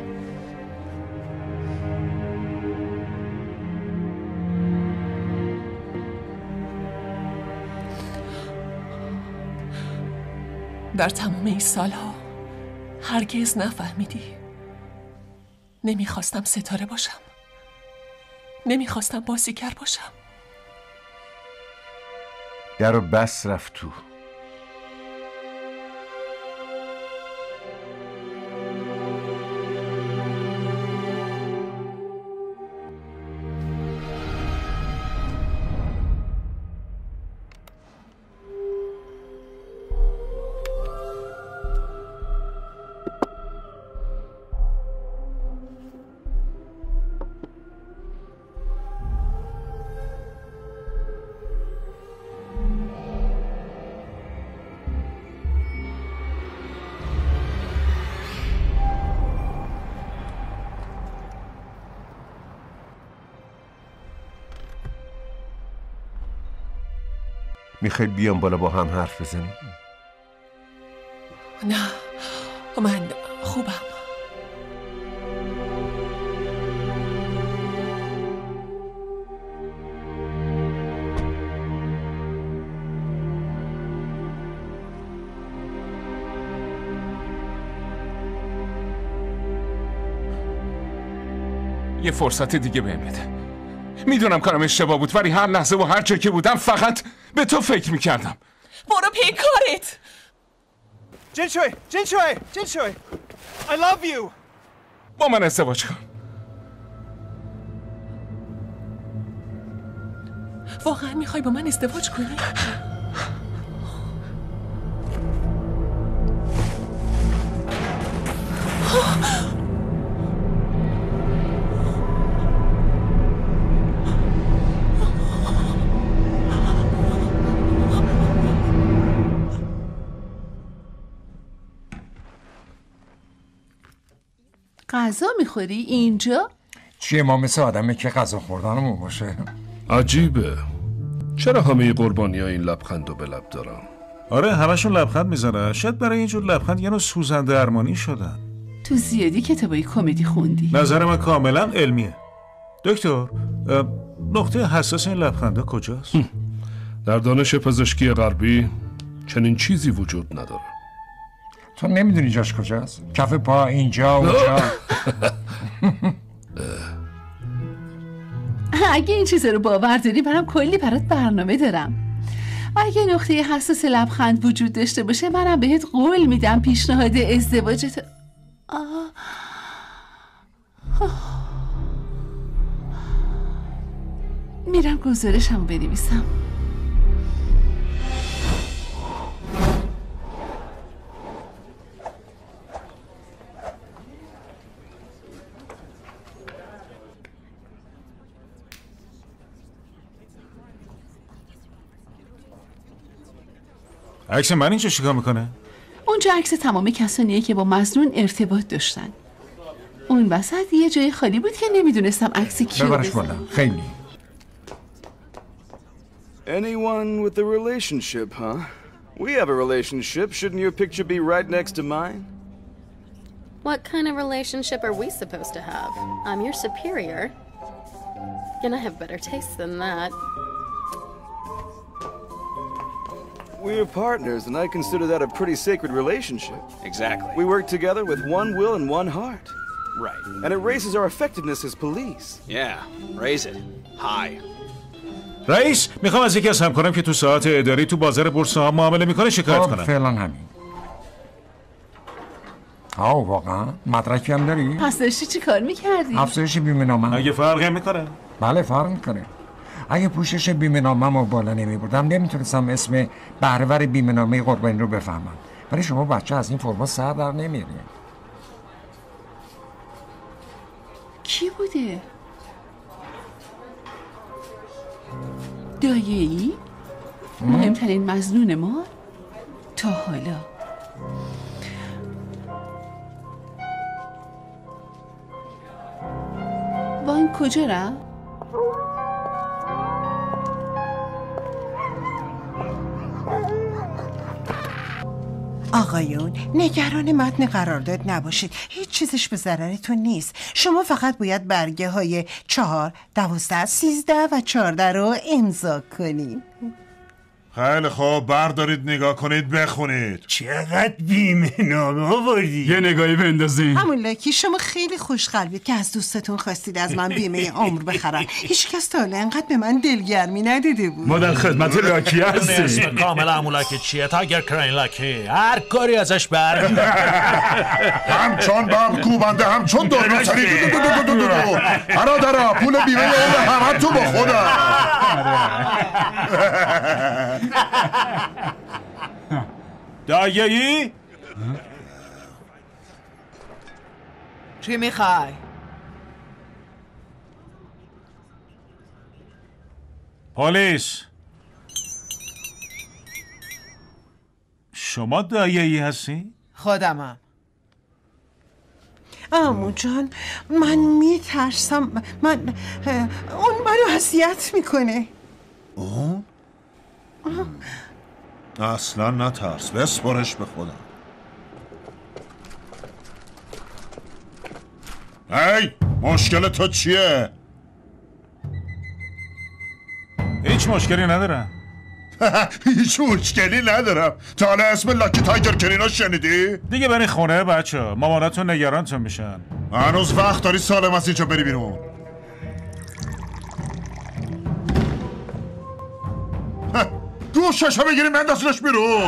در تمام این سالها هرگز نفهمیدی. نمیخواستم ستاره باشم، نمیخواستم بازیگر باشم. درو بس رفت تو. میخوای بیام بالا با هم حرف بزنیم؟ نه من خوبم. یه فرصت دیگه بهم بده. میدونم کارم اشتباه بود، ولی هر لحظه و هر جا که بودم فقط به تو فکر میکردم. برو پی کارت. جینشوی جینشوی جینشوی I love you. با من ازدواج کن. واقعا میخوای با من ازدواج کنی؟ غذا میخوری اینجا؟ چیه ما مثل آدمه که غذا خوردنمون باشه؟ عجیبه. چرا همه قربانی ها این لبخندو به لب دارن؟ آره همشون لبخند میزنن. شاید برای اینجور لبخند یه نوع سوزن درمانی شدن. تو زیادی کتابای کمدی خوندی. نظر من کاملا علمیه. دکتر نقطه حساس این لبخنده کجاست؟ در دانش پزشکی غربی چنین چیزی وجود نداره. تو نمیدونی جاش کجاست؟ کف پا اینجا اونجا. اگه این چیزا رو باور داری منم کلی برات برنامه دارم. اگه نقطه حساس لبخند وجود داشته باشه منم بهت قول میدم پیشنهاد ازدواجت. آه. میرم گزارشمو بنویسم. عکس من اینجا چیکار میکنه؟ اونجا عکس تمام کسانیه که با مظنون ارتباط داشتن. اون وسط یه جای خالی بود که نمیدونستم عکس کیو ببرش بالا. خیلی. Anyone with a relationship, huh? We have a relationship. Shouldn't your picture be right next to mine? What kind of relationship are we supposed to have? I'm your superior. And I have better taste than that. We're partners, and I consider that a pretty sacred relationship. Exactly. We work together with one will and one heart. Right. And it raises our effectiveness as police. Yeah, raise it. High. رئیس میخوام از یکی از همکارم که تو ساعت اداری تو بازار بورس ها معامله میکنه شکایت خب کنم. فعلا همین. آه واقعا مدرکی هم داری؟ پس داشتی چی کار میکردی؟ افزایش بیمه نامه. اگه فرقی میکنه؟ بله فرق میکنه. اگه پوشش بیمه نامه رو بالا نمیبردم نمیتونستم اسم بهره‌ور بیمه نامه قربانی رو بفهمم. ولی شما بچه از این فرما سر در نمیارین. کی بوده؟ دایه‌ای؟ مهمترین مظنون ما؟ تا حالا وان کجا رفت؟ آقایون نگران متن قرارداد نباشید، هیچ چیزش به ضررتون نیست. شما فقط باید برگه های چهار، دوازده، سیزده و چهارده رو امضا کنید. خیلی خوب، بردارید نگاه کنید بخونید. چقدر بیمه نامه آوردی؟ یه نگاهی بندازین. همون لاکی شما خیلی خوشقلبید که از دوستتون خواستید از من بیمه عمر بخرن. هیچ کس تا حالا انقدر به من دلگرمی ندیده بود. ما در خدمت لاکی هستیم. اسم کامل همون لاکی چیه؟ تایگر کرین لاکی. هر کاری ازش برمی همچون بم کوبنده همچون دارو سری دو دو دو دو دو دو برادرها پول بیمه عمر همه تو با خودم. دایه‌ای؟ چی میخوای؟ پلیس. شما دایه‌ای هستی؟ خودمم. عمو جان من میترسم، من اون منو اذیت میکنه. اون؟ اصلا نترس، بسپرش به خودم. هی مشکل تو چیه؟ هیچ مشکلی ندارم. هیچ مشکلی ندارم. تا حالا اسم لاکی تایگر کرینا شنیدی؟ دیگه برای خونه بچه ها، ماماناتون نگرانتون میشن. هنوز وقت داری سالم از اینجا بری بیرون. گوششو بگیری مندازنش بیرون.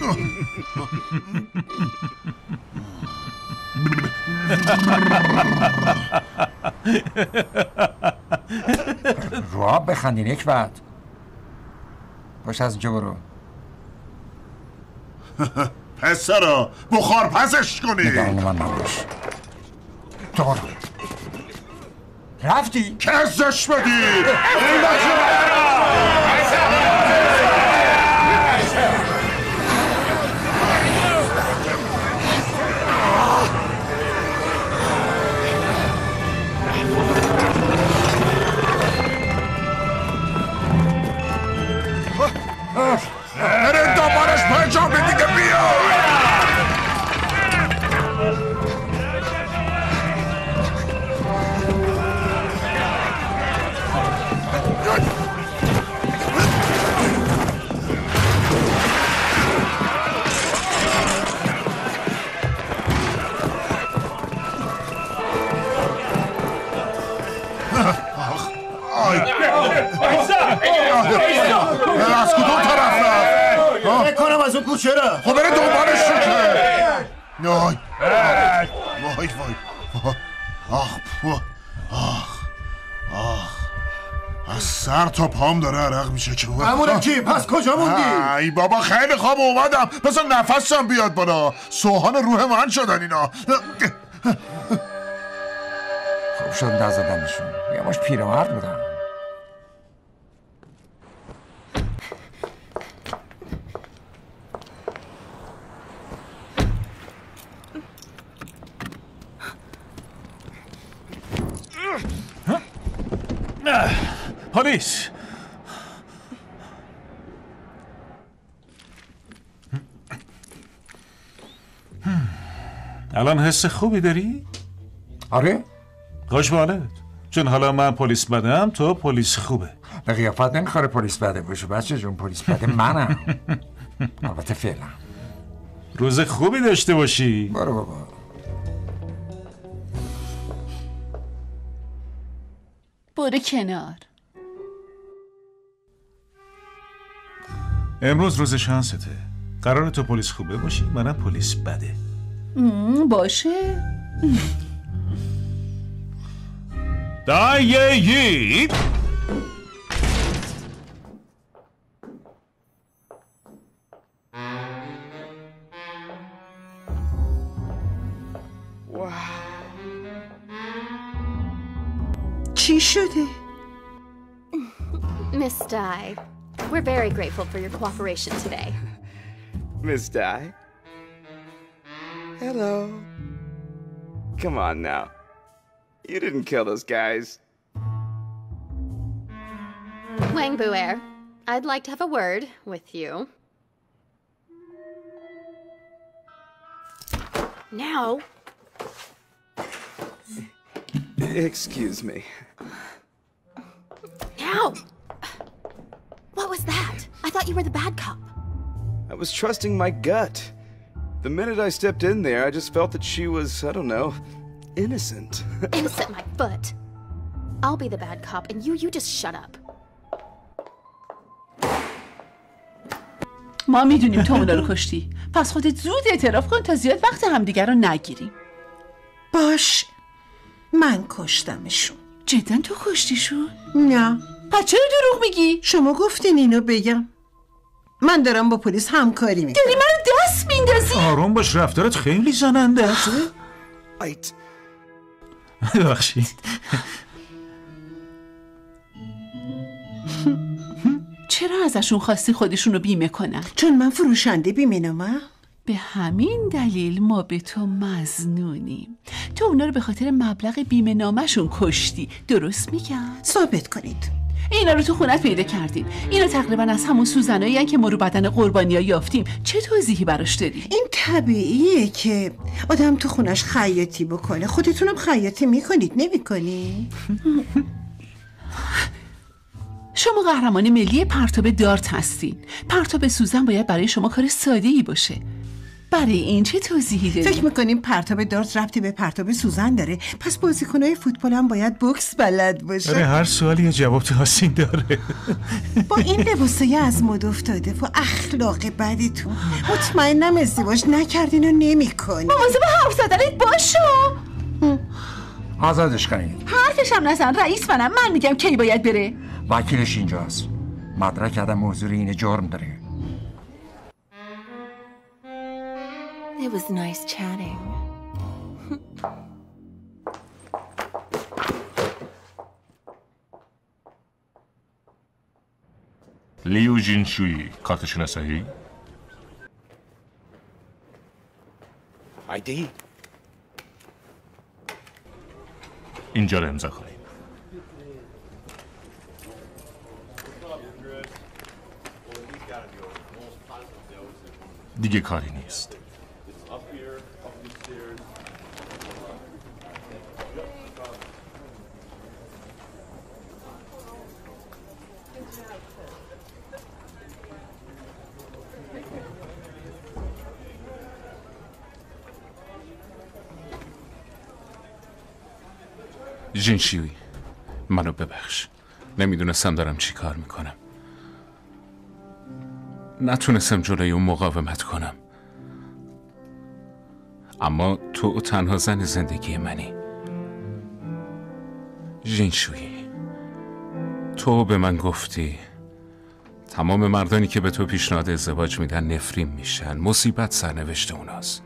رو آب بخندین یک وقت. باش از اینجا برو. پسرا بخار پسش کنی. نگران من نباش. تو برو. رفتی؟ کسش بدی. برید دنبالش پنجام دیگه بیای. از کدوم طرف رفت؟ بکنم از اون کوچه رفت. خب بره دنبالش رو که. وای وای وای آخ آخ آخ از سر تا پام داره عرق میشه که همونه کی؟ پس کجا موندی؟ ای بابا خیلی خواب اومدم. بذار نفسم بیاد بالا. سوهان روح من شدن اینا. خوب شد نزدنشون. یه مش پیرمرد بودن. پلیس. الان حس خوبی داری؟ آره. خوش به حالت. چون حالا من پلیس بدم تو پلیس خوبه. به قیافت نمیخوره پلیس بده باشه بچه جون. پلیس بده منم. البته فعلا. روز خوبی داشته باشی. برو بابا. برو کنار. امروز روز شانسته. قراره تو پلیس خوبه باشی منم پلیس بده. باشه. دایهی چی شده؟ Miss Dai, we're very grateful for your cooperation today. Miss Dai? Hello. Come on now. You didn't kill those guys. Wang Buer, I'd like to have a word with you. Now. Excuse me. Now! What was that? I thought you were the bad cop. I was trusting my gut. The minute I stepped in there, I just felt that she was, I don't know, innocent. Innocent my foot. I'll be the bad cop and you, you just shut up. ما میدونیم تو اونا رو کشتی. پس خودت زود اعتراف کن تا زیاد وقت همدیگر رو نگیریم. باش. من کشتمشون. جدا تو کشتیشون؟ نه. پس چرا دروغ میگی؟ شما گفتین اینو بگم. من دارم با پلیس همکاری میکنم. داری منو دست میندازی؟ آروم باش رفتارت خیلی زننده است. ایت. ببخشید. چرا ازشون خواستی خودشون رو بیمه کنن؟ چون من فروشنده بیمه نامم. به همین دلیل ما به تو مظنونیم. تو اونا رو به خاطر مبلغ بیمه نامشون کشتی. درست میگم؟ ثابت کنید. اینا رو تو خونت پیدا کردیم. اینا تقریبا از همون سوزنایی هن که ما رو بدن قربانی‌ها یافتیم. چه توضیحی براش داری؟ این طبیعیه که آدم تو خونش خیاطی بکنه. خودتونم خیاطی میکنید نمیکنی؟ شما قهرمان ملی پرتاب دارت هستین. پرتاب سوزن باید برای شما کار ساده‌ای باشه. برای این چه توضیحی داری؟ فکر میکنیم پرتاب دارت ربطی به پرتاب سوزن داره؟ پس بازیکنهای فوتبال هم باید بوکس بلد باشه. برای هر سوالی یه جواب تحسین داره. با این لباسای از مد افتاده و اخلاق بدیتون مطمئنم ازدواج نکردین و نمیکنین. مواظب حرف زدنت باشو. آزادش کنید. حرفش هم نزن، رئیس منم. من میگم کی باید بره. وکیلش اینجاست. مدرک عدم حضور اینه جرم داره. It was nice chatting. لیو جینشویی، کارت شناسایی؟ آیدی؟ اینجا رو امضا کنید. دیگه کاری نیست. جینشویی، منو ببخش. نمیدونستم دارم چی کار میکنم. نتونستم جلوی اون مقاومت کنم. اما تو تنها زن زندگی منی. جینشویی، تو به من گفتی تمام مردانی که به تو پیشنهاد ازدواج میدن نفرین میشن. مصیبت سرنوشت اوناست.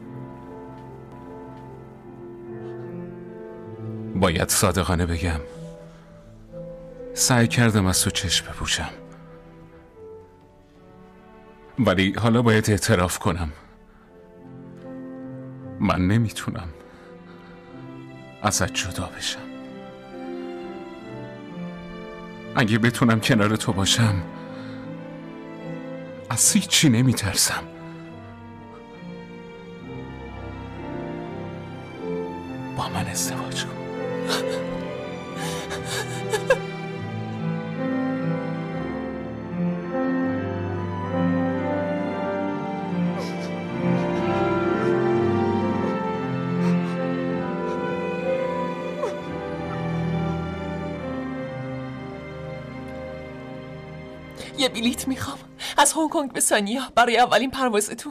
باید صادقانه بگم سعی کردم از تو چشم بپوشم، ولی حالا باید اعتراف کنم من نمیتونم ازت جدا بشم. اگه بتونم کنار تو باشم از هیچی نمیترسم. با من ازدواج کن. یه بلیت میخوام از هنگ کنگ به سانیا برای اولین پروازتون.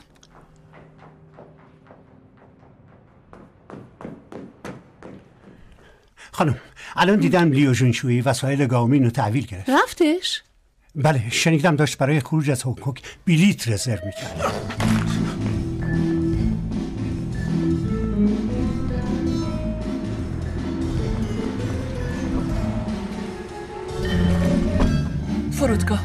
خانم الان دیدم لیو جونشویی وسایل گامین رو تحویل گرفت. رفتش؟ بله شنیدم داشت برای خروج از هنگ کنگ بلیت رزرو میکرد. فرودگاه.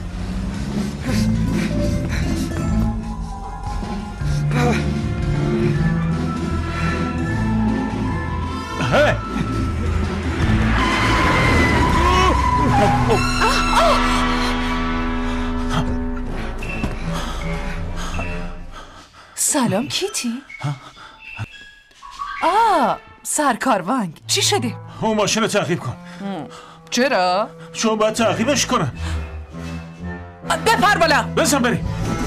سلام کیتی. آه سرکار ونگ، چی شده؟ اون ماشین رو تعقیب کن. چرا؟ چون باید تعقیبش کنم. بپر بالا. بزن بریم.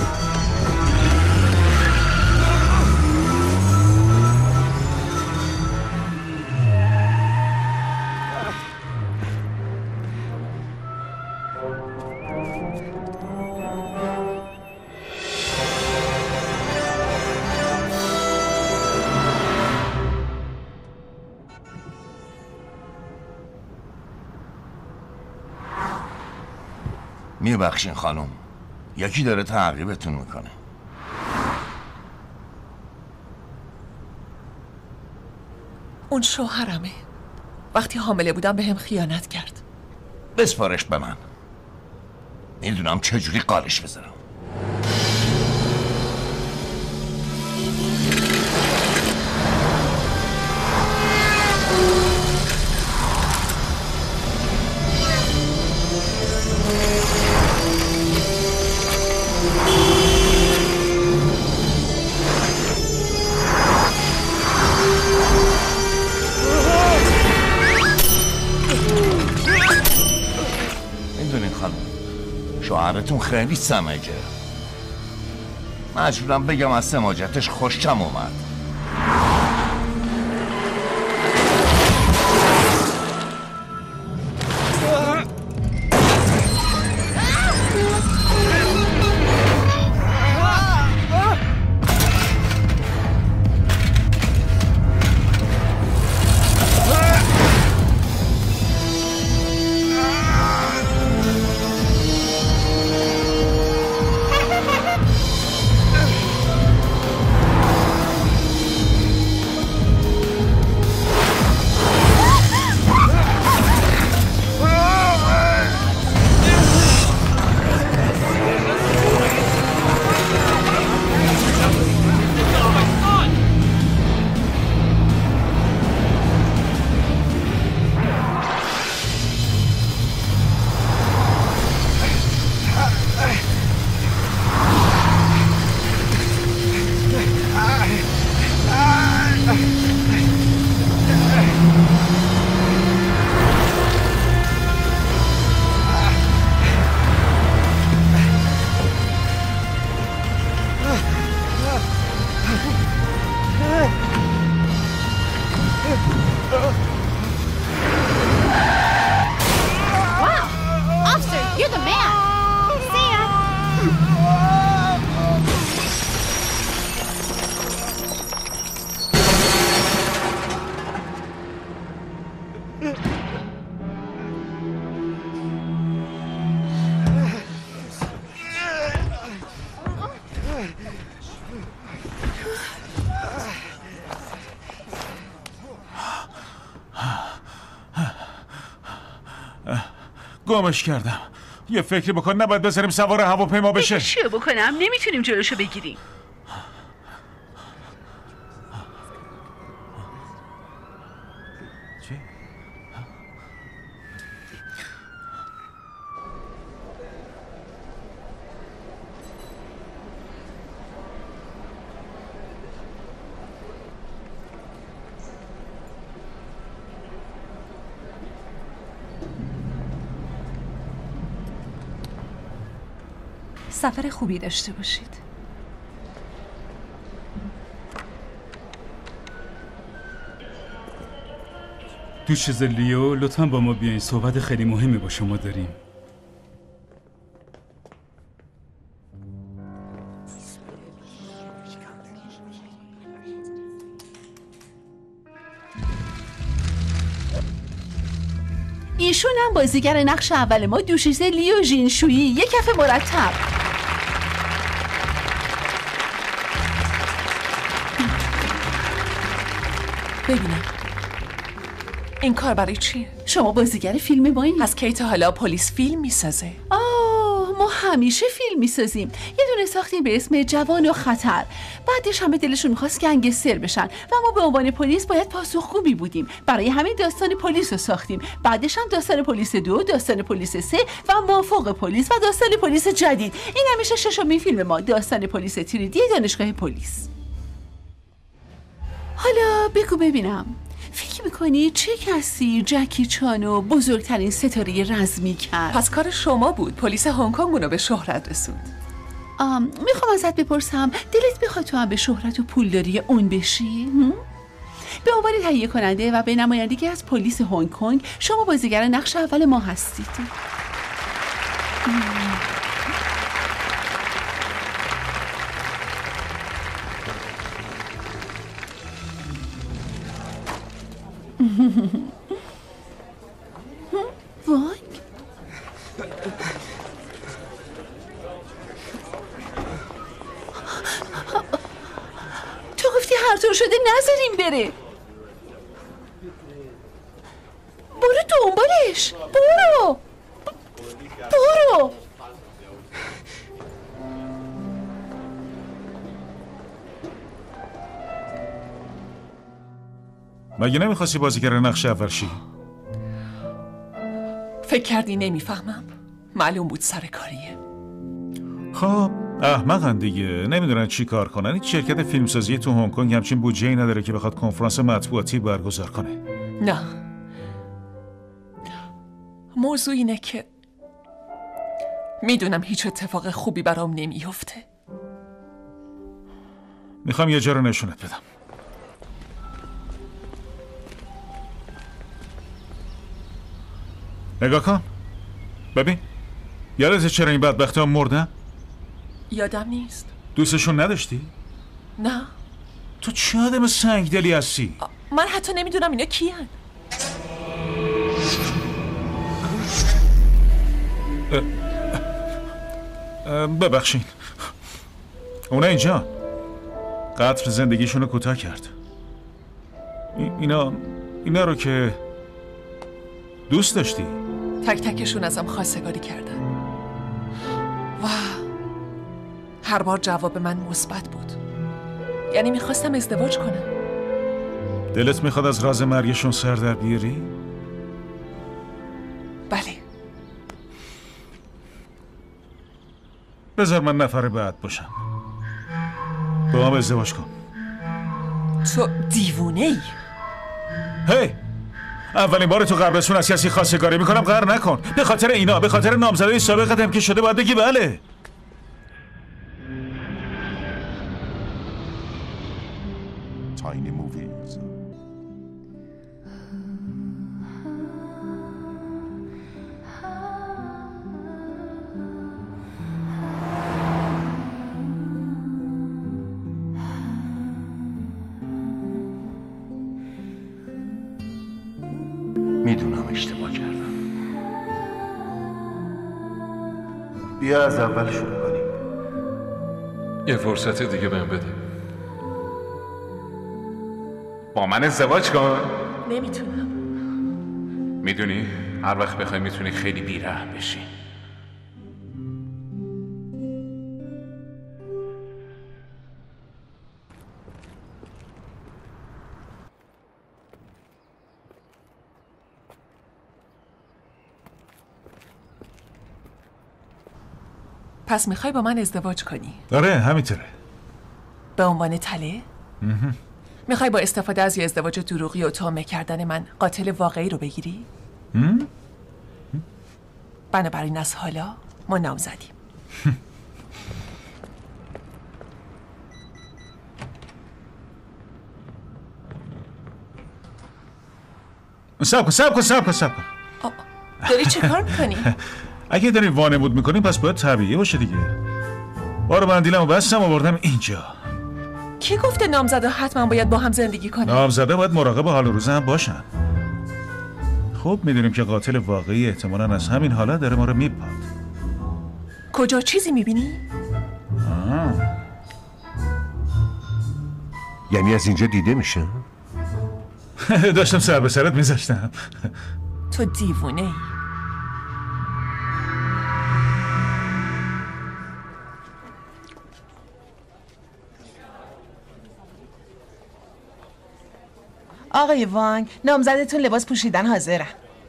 میبخشین خانم، یکی داره تعقیبتون میکنه. اون شوهرمه. وقتی حامله بودم به هم خیانت کرد. بسپارش به من. میدونم چجوری قالش بذارم. شوهرتون خیلی سمجه. مجبورم بگم از سماجتش خوشم اومد. گمش کردم. یه فکری بکن، نباید بذاریم سوار هواپیما بشه. چیو بکنم؟ نمیتونیم جلوشو بگیریم. چی؟ سفر خوبی داشته باشید. دوشیز لیو، لطفاً با ما بیاین، صحبت خیلی مهمی با شما داریم. ایشون هم بازیگر نقش اول ما، دوشیزه لیو ژینشویی، یک کف مرتب. ببینم این کار برای چیه؟ شما بازیگر فیلم ما این؟ از کی تا حالا پلیس فیلم میسازه؟ آه، ما همیشه فیلم میسازیم. یه دونه ساختیم به اسم جوان و خطر. بعدش همه دلشون میخواست گنگستر بشن و ما به عنوان پلیس باید پاسخگویی بودیم. برای همین داستان پلیس رو ساختیم. بعدش هم داستان پلیس دو، داستان پلیس سه و مافوق پلیس و داستان پلیس جدید. این همیشه ششمین فیلم ما، داستان پلیس تریدی دانشگاه پلیس. حالا بگو ببینم، فکر میکنی چه کسی جکی چانو بزرگترین ستاره رزمی کرد؟ پس کار شما بود. پلیس هنگ کنگ اونو به شهرت رسوند. آم، میخوام ازت بپرسم، دلت میخواد تو هم به شهرت و پولداری اون بشی؟ به عنوان تهیه کننده و به نمایندگی از پلیس هنگ کنگ شما بازیگر نقش اول ما هستید. وای، تو گفتی هر طور شده نذاریم بره. برو دنبالش، برو برو. مگه نمیخواستی بازیگر نقش اول شی؟ فکر کردی نمیفهمم؟ معلوم بود سر کاریه. خب احمقن دیگه، نمیدونن چی کار کنن. این شرکت فیلمسازی تو هنگ کنگ همچین بودجه‌ای نداره که بخواد کنفرانس مطبوعاتی برگزار کنه. نه، موضوع اینه که میدونم هیچ اتفاق خوبی برام نمیفته. میخوام یه جا رو نشونت بدم. نگاه کن. ببین یادت چرا این بدبخت ها مردن؟ یادم نیست. دوستشون نداشتی؟ نه. تو چه آدم سنگدلی هستی؟ من حتی نمیدونم اینا کیان. ببخشین، اونا اینجا قطر زندگیشونو کوتاه کرد. اینا اینا رو که دوست داشتی؟ تک تکشون ازم خواستگاری کردن و هر بار جواب من مثبت بود. یعنی میخواستم ازدواج کنم. دلت میخواد از راز مرگشون سر در بیاری؟ بله. بذار من نفر بعد باشم. با هم ازدواج کن. تو دیوونه ای؟ هی اولین بار تو قبرستون از کسی خواستگاری میکنم، قهر نکن. به خاطر اینا، به خاطر نامزدی سابقت هم که شده باید بگی بله. Tiny movies. میدونم اشتباه کردم. بیا از اول شروع کنیم. یه فرصت دیگه بهم بده. با من ازدواج کن. نمیتونم. میدونی هر وقت بخوای میتونی خیلی بی‌رحم بشی. پس میخوای با من ازدواج کنی؟ آره همینطوره. به عنوان تله؟ میخوای با استفاده از یه ازدواج دروغی و تهمه کردن من قاتل واقعی رو بگیری؟ بنابراین از حالا ما نامزدیم. سب کن سب کن سب کن سب کن. داری چه کار میکنی؟ اگه داری وانمود میکنی پس باید طبیعی باشه دیگه. بارو بندیلمو بستم و بردم اینجا. کی گفته نامزدا حتما باید با هم زندگی کنن؟ نامزدا باید مراقب حال و روز هم باشن. خب میدونیم که قاتل واقعی احتمالاً از همین حالا داره ما رو میپاد. کجا چیزی میبینی؟ یعنی از اینجا دیده میشه؟ داشتم سر به سرت میذاشتم. تو دیوونه ای. آقای وانگ، نامزدتون لباس پوشیدن حاضرن.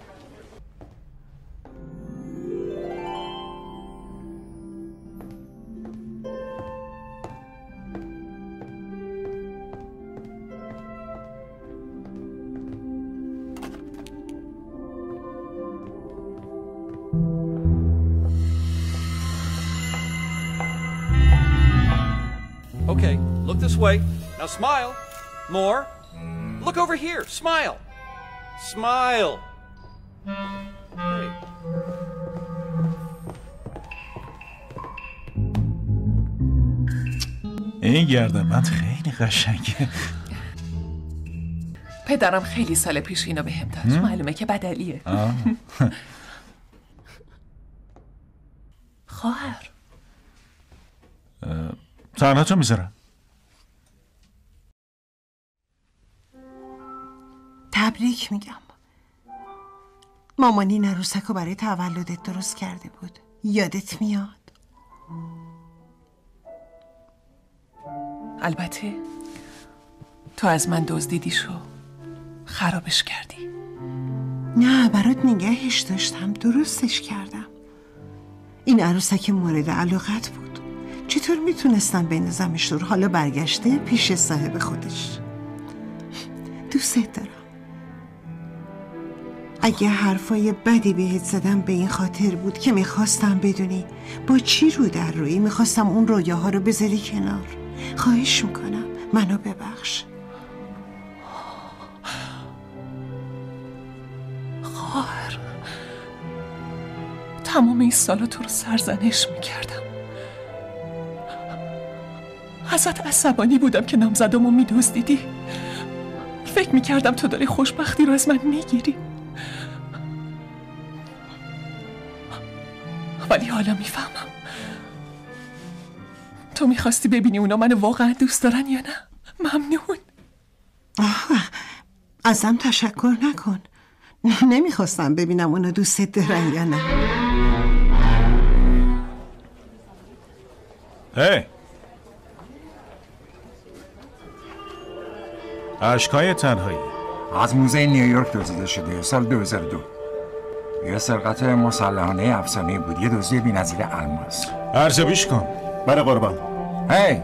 Okay, look this way. Now smile. More. Look over here. Smile. Smile. Hey. این گردنبند خیلی قشنگه. پدرم خیلی سال پیش اینو بهم داد. معلومه که بدلیه. خواهر تنها تو میذارم. تبریک میگم. مامانی این عروسک رو برای تولدت درست کرده بود. یادت میاد؟ البته تو از من دزدیدیشو خرابش کردی. نه، برات نگهش داشتم، درستش کردم. این عروسک مورد علاقت بود. چطور میتونستم بندازمش دور؟ حالا برگشته پیش صاحب خودش. دوست دارم. اگه حرفای بدی بهت زدم به این خاطر بود که میخواستم بدونی با چی رو در روی، میخواستم اون رویاها رو بذاری کنار. خواهش میکنم منو ببخش. خواهر، تمام این سالا تو رو سرزنش میکردم. ازت عصبانی بودم که نامزدامو میدزدیدی. فکر میکردم تو داری خوشبختی رو از من میگیری، ولی حالا میفهمم تو میخواستی ببینی اونا منو واقعا دوست دارن یا نه. ممنون. آه، ازم تشکر نکن. نمیخواستم ببینم اونا دوست دارن یا نه. هی اشکای تنهایی از موزه نیویورک دزدیده شده سال دو هزار و دو. یه سرقت مسلحانه افسانه‌ای بود، یه دزدی بی‌نظیر الماس. ارزیابیش کن. بله قربان. هی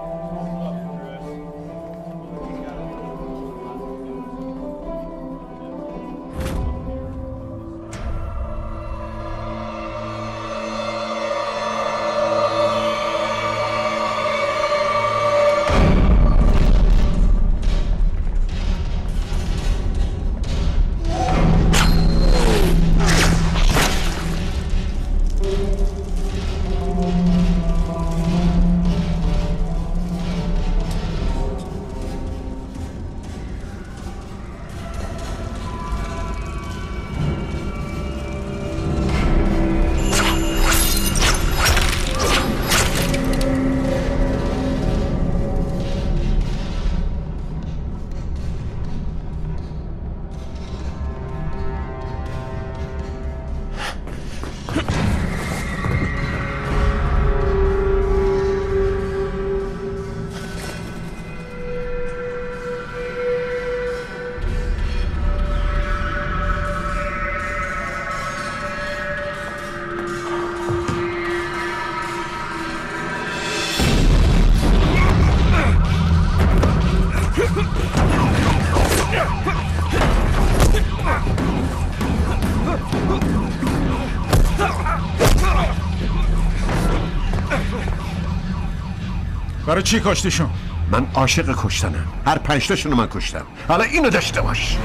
برای چی کشتیشون؟ من عاشق کشتنم. هر پنج تاشون رو من کشتم. حالا اینو داشته باش.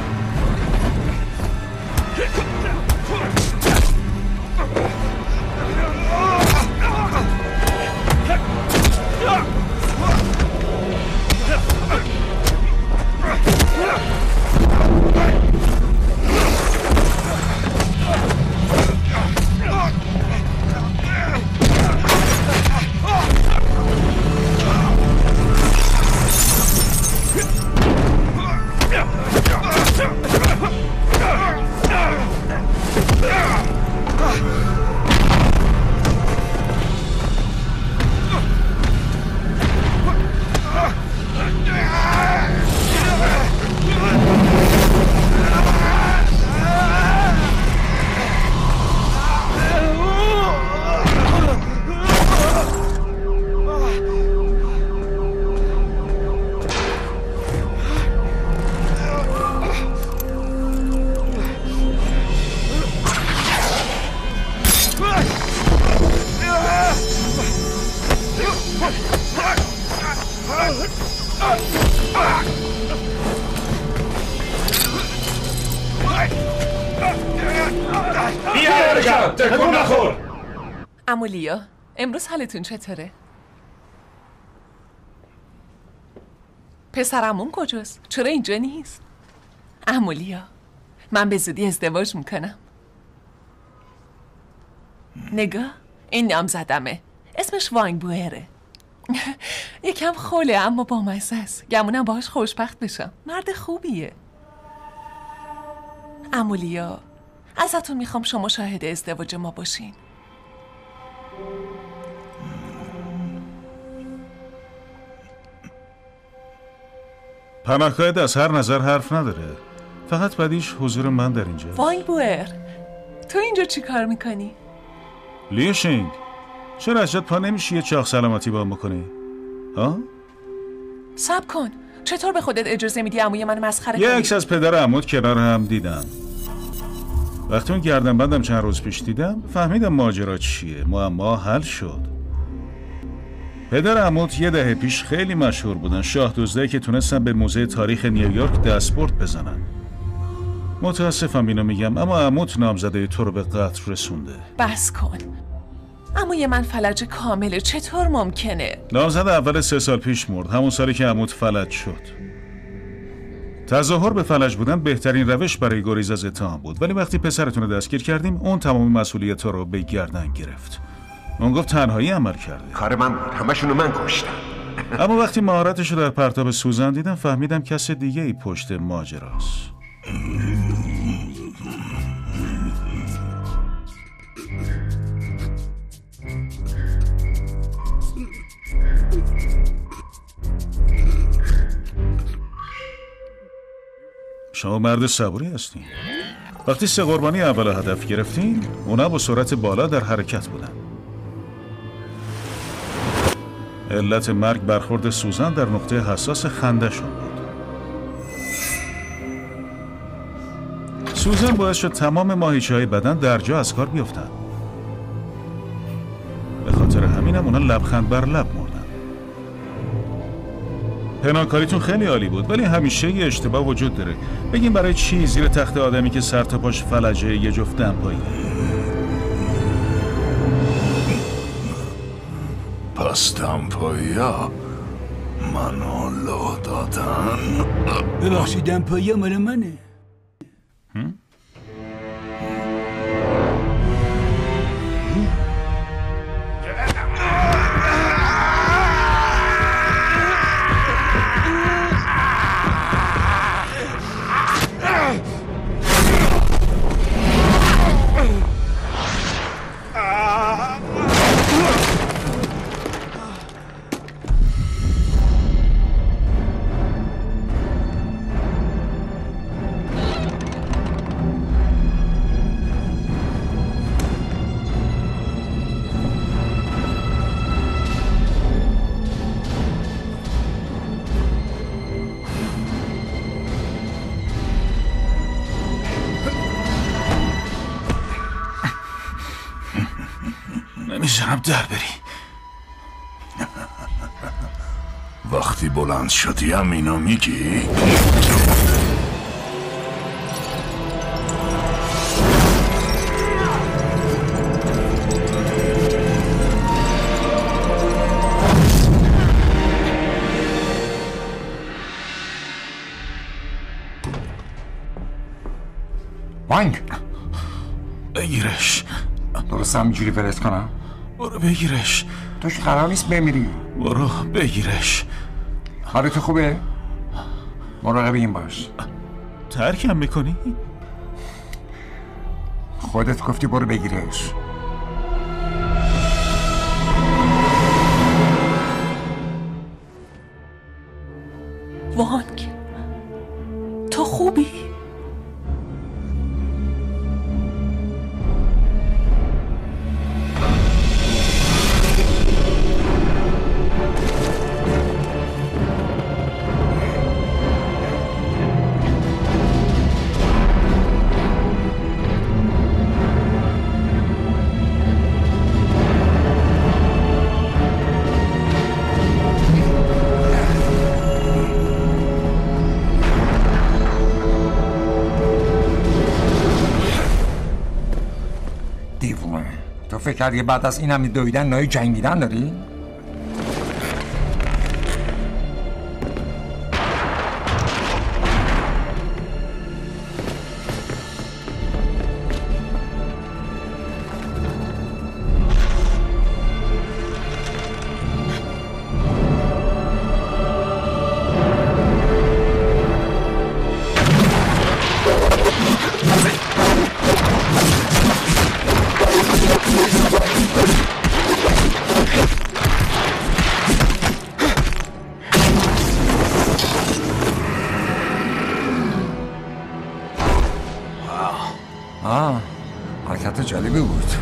تکون نخور. امولیا، امروز حالتون چطوره؟ پسرمون کجاست؟ چرا اینجا نیست؟ امولیا، من به زودی ازدواج میکنم. نگاه، این نامزدمه. اسمش واینبوئره. یکم خوله اما با مزه است. گمونم باهاش خوشبخت بشم. مرد خوبیه. امولیا، ازتون میخوام شما شاهد ازدواج ما باشین. پناهگاهت از هر نظر حرف نداره. فقط بعدیش حضور من در اینجا. واینبوئر، تو اینجا چی کار میکنی؟ لیوشینگ، چرا از جات پا نمیشی یه چاق سلامتی با هم بکنی؟ ها؟ صبر کن، چطور به خودت اجازه میدی عموی من مسخره کنی؟ یه عکس از پدر عموت کنار هم دیدم. وقتی اون گردن بندم چند روز پیش دیدم فهمیدم ماجرا چیه. معما حل شد. پدر عموت یه دهه پیش خیلی مشهور بودن، شاه دزدایی که تونستن به موزه تاریخ نیویورک دستبرد بزنن. متاسفم اینو میگم، اما عموت نامزده تو رو به قتل رسونده. بس کن. عموی من فلج کامله، چطور ممکنه؟ نامزده اول سه سال پیش مرد، همون سالی که عموت فلج شد. تظاهر به فلج بودن بهترین روش برای گریز از اتهام بود، ولی وقتی پسرتون رو دستگیر کردیم اون تمام مسئولیت رو به گردن گرفت. اون گفت تنهایی عمل کرده. کار من بود، همشونو من کشتم. اما وقتی مهارتش رو در پرتاب سوزن دیدم فهمیدم کس دیگه ای پشت ماجراست. شما مرد صبوری هستین. وقتی سه قربانی اول هدف گرفتین، اونا با سرعت بالا در حرکت بودن. علت مرگ برخورد سوزن در نقطه حساس خنده‌شون بود. سوزن باعث شد تمام ماهیچه‌های بدن در جا از کار بیفتن. به خاطر همینم اونا لبخند بر لب مردن. پنهانکاریتون خیلی عالی بود، ولی همیشه یه اشتباه وجود داره. بگیم برای چی زیر تخت آدمی که سر تا پاش فلجه یه جفت دمپایی؟ پس دمپایی‌ها منو لو دادن. ببخشید دمپایی‌ها مال منه. نمیذارم در بری. وقتی بلند شدی هم اینو میگی؟ وانگ بگیرش. درست همینجوری فرست کنم؟ برو بگیرش. تو که قرار نیست بمیری. برو بگیرش. حالت خوبه؟ مراقب این باش. ترکم میکنی؟ خودت گفتی برو بگیرش. وانگ تو خوبی؟ تو فکر کردی بعد از این همه دویدن نای جنگیدن داری؟ آه حرکت جالبی بود.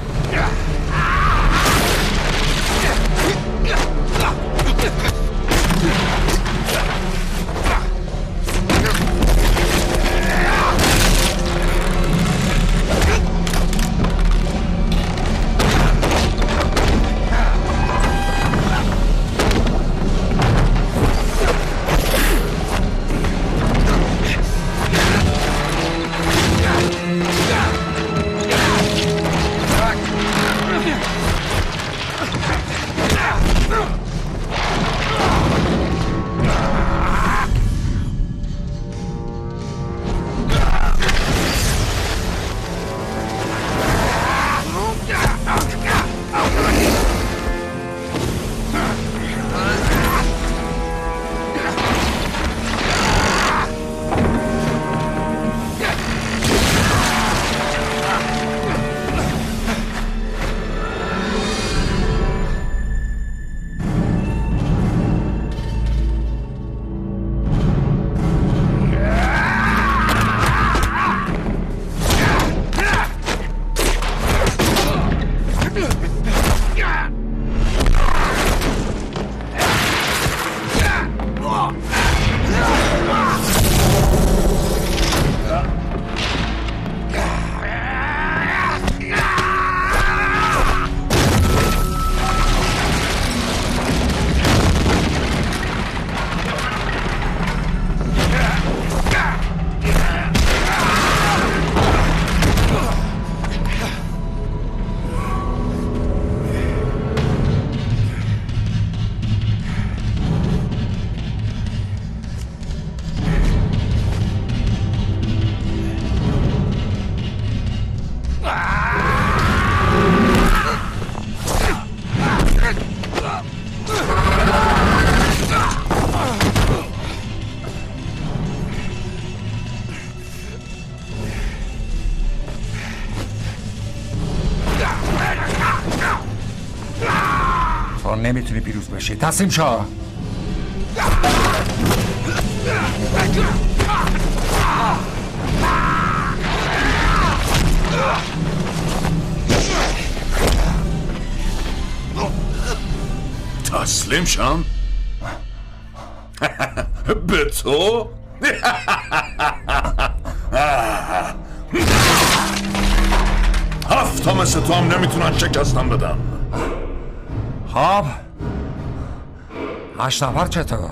نمیتونی پیروز بشی. تسلیم شو. تسلیم شم؟ به تو؟ هفت تا مثل تو هم نمیتونن شکستم بدن. خب هشت نفر چطور؟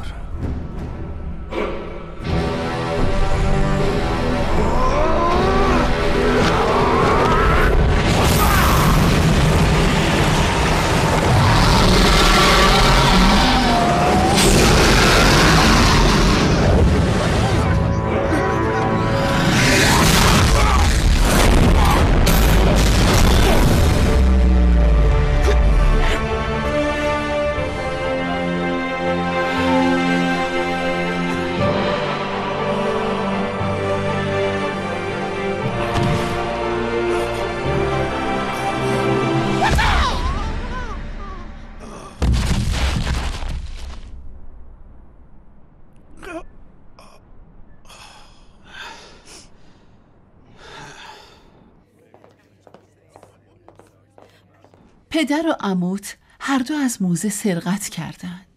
پدر و عموت هر دو از موزه سرقت کردند.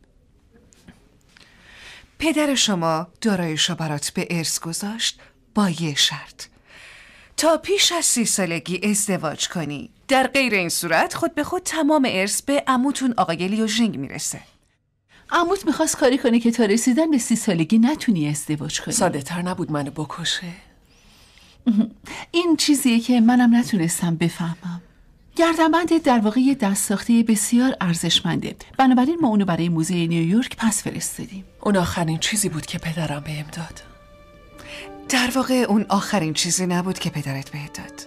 پدر شما داراییشو برات به ارث گذاشت با یه شرط: تا پیش از سی سالگی ازدواج کنی. در غیر این صورت خود به خود تمام ارث به عموتون آقای لیوژینگ میرسه. عموت میخواست کاری کنه که تا رسیدن به سی سالگی نتونی ازدواج کنی. ساده تر نبود منو بکشه؟ این چیزیه که منم نتونستم بفهمم. گردنبند در واقع یه دستساخته بسیار ارزشمنده، بنابراین ما اونو برای موزه نیویورک پس فرستادیم. اون آخرین چیزی بود که پدرم بهم داد. در واقع اون آخرین چیزی نبود که پدرت بهت داد.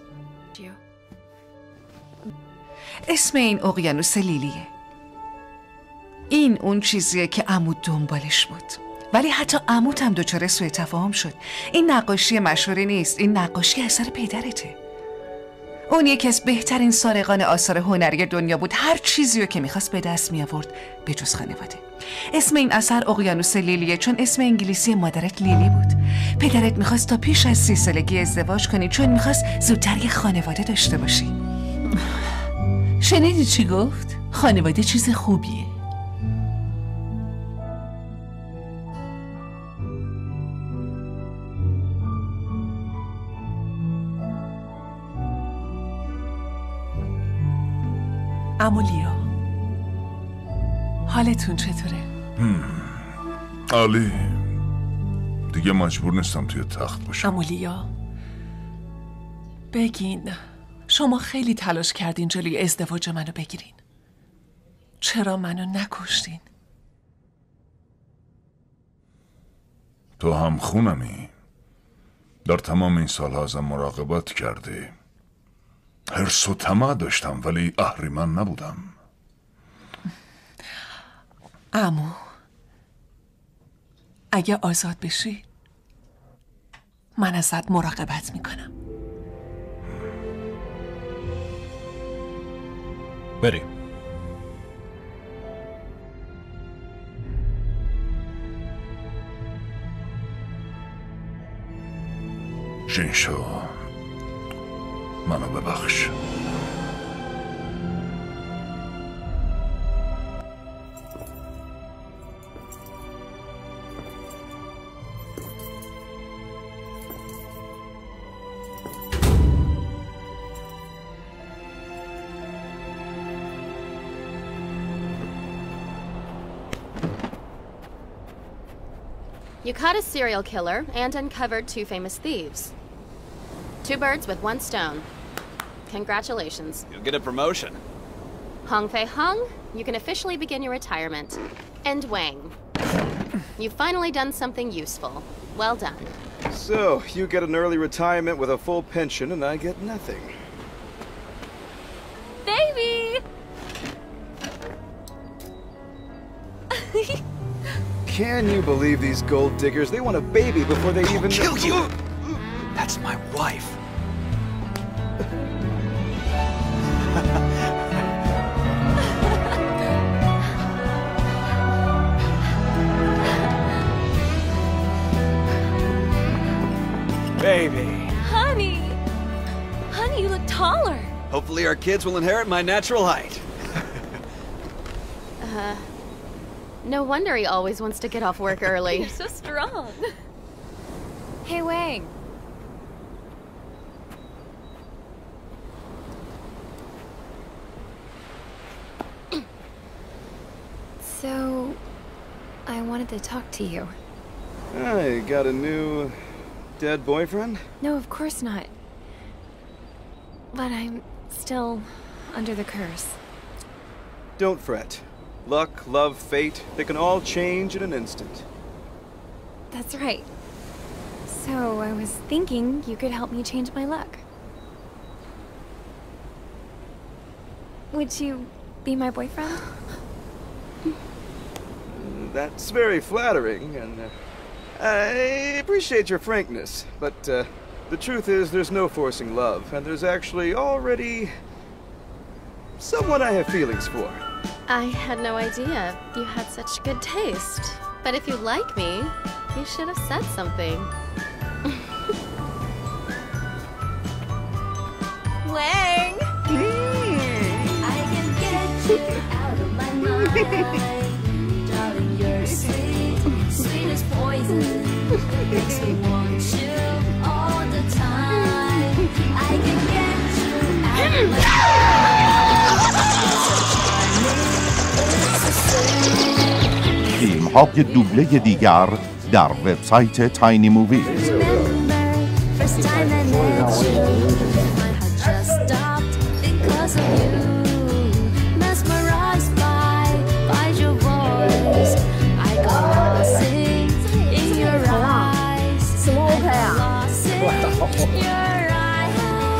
اسم این اقیانوس لیلیه. این اون چیزیه که عمود دنبالش بود، ولی حتی عمود هم دچار سوء تفاهم شد. این نقاشی مشهوری نیست، این نقاشی اثر پدرته. اون یکی از بهترین سارقان آثار هنری دنیا بود. هر چیزی رو که میخواست به دست می آورد به جز خانواده. اسم این اثر اقیانوس لیلیه چون اسم انگلیسی مادرت لیلی بود. پدرت میخواست تا پیش از سی سالگی ازدواج کنی چون میخواست زودتر یه خانواده داشته باشی. شنیدی چی گفت؟ خانواده چیز خوبیه. عمولیا، حالتون چطوره؟ عالی. دیگه مجبور نیستم توی تخت باشم. عمولیا، بگین شما خیلی تلاش کردین جلوی ازدواج منو بگیرین. چرا منو نکشتین؟ تو هم خونمی. در تمام این سالها ازم مراقبت کردی. حرص و طمع داشتم ولی اهریمن نبودم. عمو، اگه آزاد بشی من ازت مراقبت میکنم. بریم. شینشو، منو ببخش. You caught a serial killer and uncovered two famous thieves. Two birds with one stone. Congratulations. You'll get a promotion. Hong Fei Hung, you can officially begin your retirement. And Wang, you've finally done something useful. Well done. So, you get an early retirement with a full pension and I get nothing. Baby! Can you believe these gold diggers? They want a baby before they even kill you! That's my wife. baby. Honey! Honey, you look taller. Hopefully our kids will inherit my natural height. Uh, no wonder he always wants to get off work early. You're so strong. Hey, Wang. So, I wanted to talk to you. I got a new dead boyfriend? No, of course not. But I'm still under the curse. Don't fret. Luck, love, fate, they can all change in an instant. That's right. So, I was thinking you could help me change my luck. Would you be my boyfriend? That's very flattering, and uh, I appreciate your frankness, but uh, the truth is there's no forcing love, and there's actually already someone I have feelings for. I had no idea you had such good taste. But if you like me, you should have said something. Wang! I can get you out of my mind. Darling, you're sweet, sweet as poison. Makes me want you all the time. I can get you out of my mind. فیلم‌های دوبله دیگر در وبسایت تاینی موویز. First time I met you, my heart just stopped because of you. Mesmerized by, by your voice, I got lost in your eyes. I got lost in your eyes.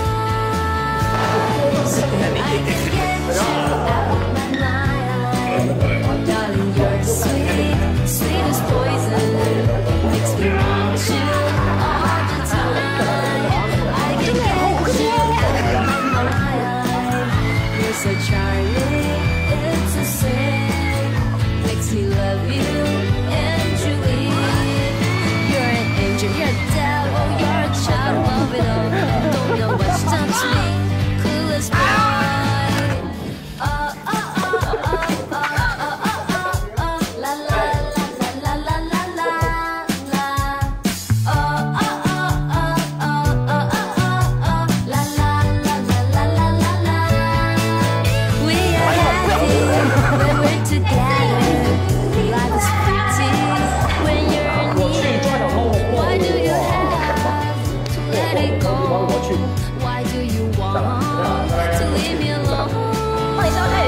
I can get you out of my mind. Darling, you're sweet, sweet as poison. Makes me want you all the time. I can get you out of my mind. You're so charming, it's a sin. Makes me love you, Angeline. You're an angel, you're a devil, you're a child of it all. Don't know what's done to me, coolest boy. Oh, oh, oh, oh, oh, oh, oh, oh, oh, la la la la la la la la. Oh, oh, oh, oh, oh, oh, oh, oh, la la la la la la la. We are happy when we're together. Life is pretty when you're near. Why do you have to let it go? Why do you want to leave me alone? I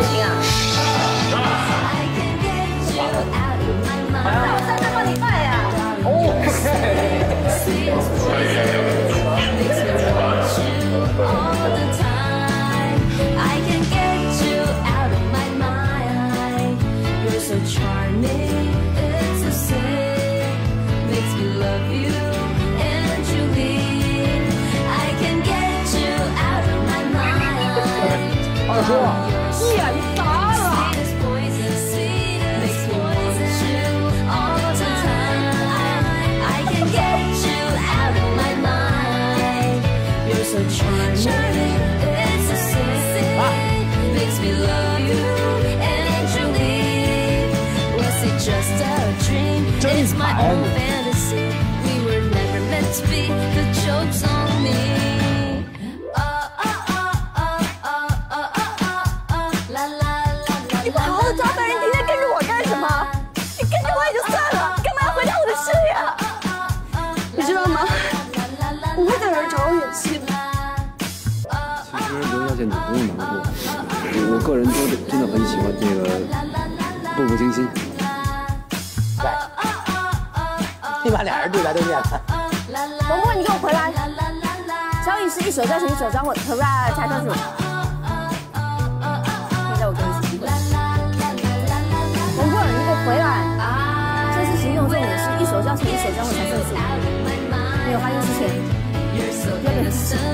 can get you out of my mind. Sweet as poison, makes me want you all the time. I can get you out of my mind. You're so charming, it's a sin. Makes me love you, Angeline. I can get you out of my mind. You're sweet, sweet as poison, sweet as poison, all the time. I can get you out of my mind. You're so charming, it's a sin. Makes me love you, Angeline. Was it just a dream? It's my own fantasy. We were never meant to be. The joke's on me. Oh, oh, oh, oh, oh, oh, oh, oh, la la la la. 你不好好抓犯人，天天跟着我干什么？你跟着我也就算了，干嘛要毁掉我的事业？你知道吗？我会在这儿找我演戏的。 其实刘小姐，你不用难过，我个人都真的很喜欢这个《步步惊心》。 喂，你把俩人对白都念了。萌萌，你给我回来！小雨是一手交钱一手交货，可不然才告诉我。现在我跟你起机会。萌萌，你给我回来！这次行动重点是一手交钱一手交货才算数。没有发现之前，要给他。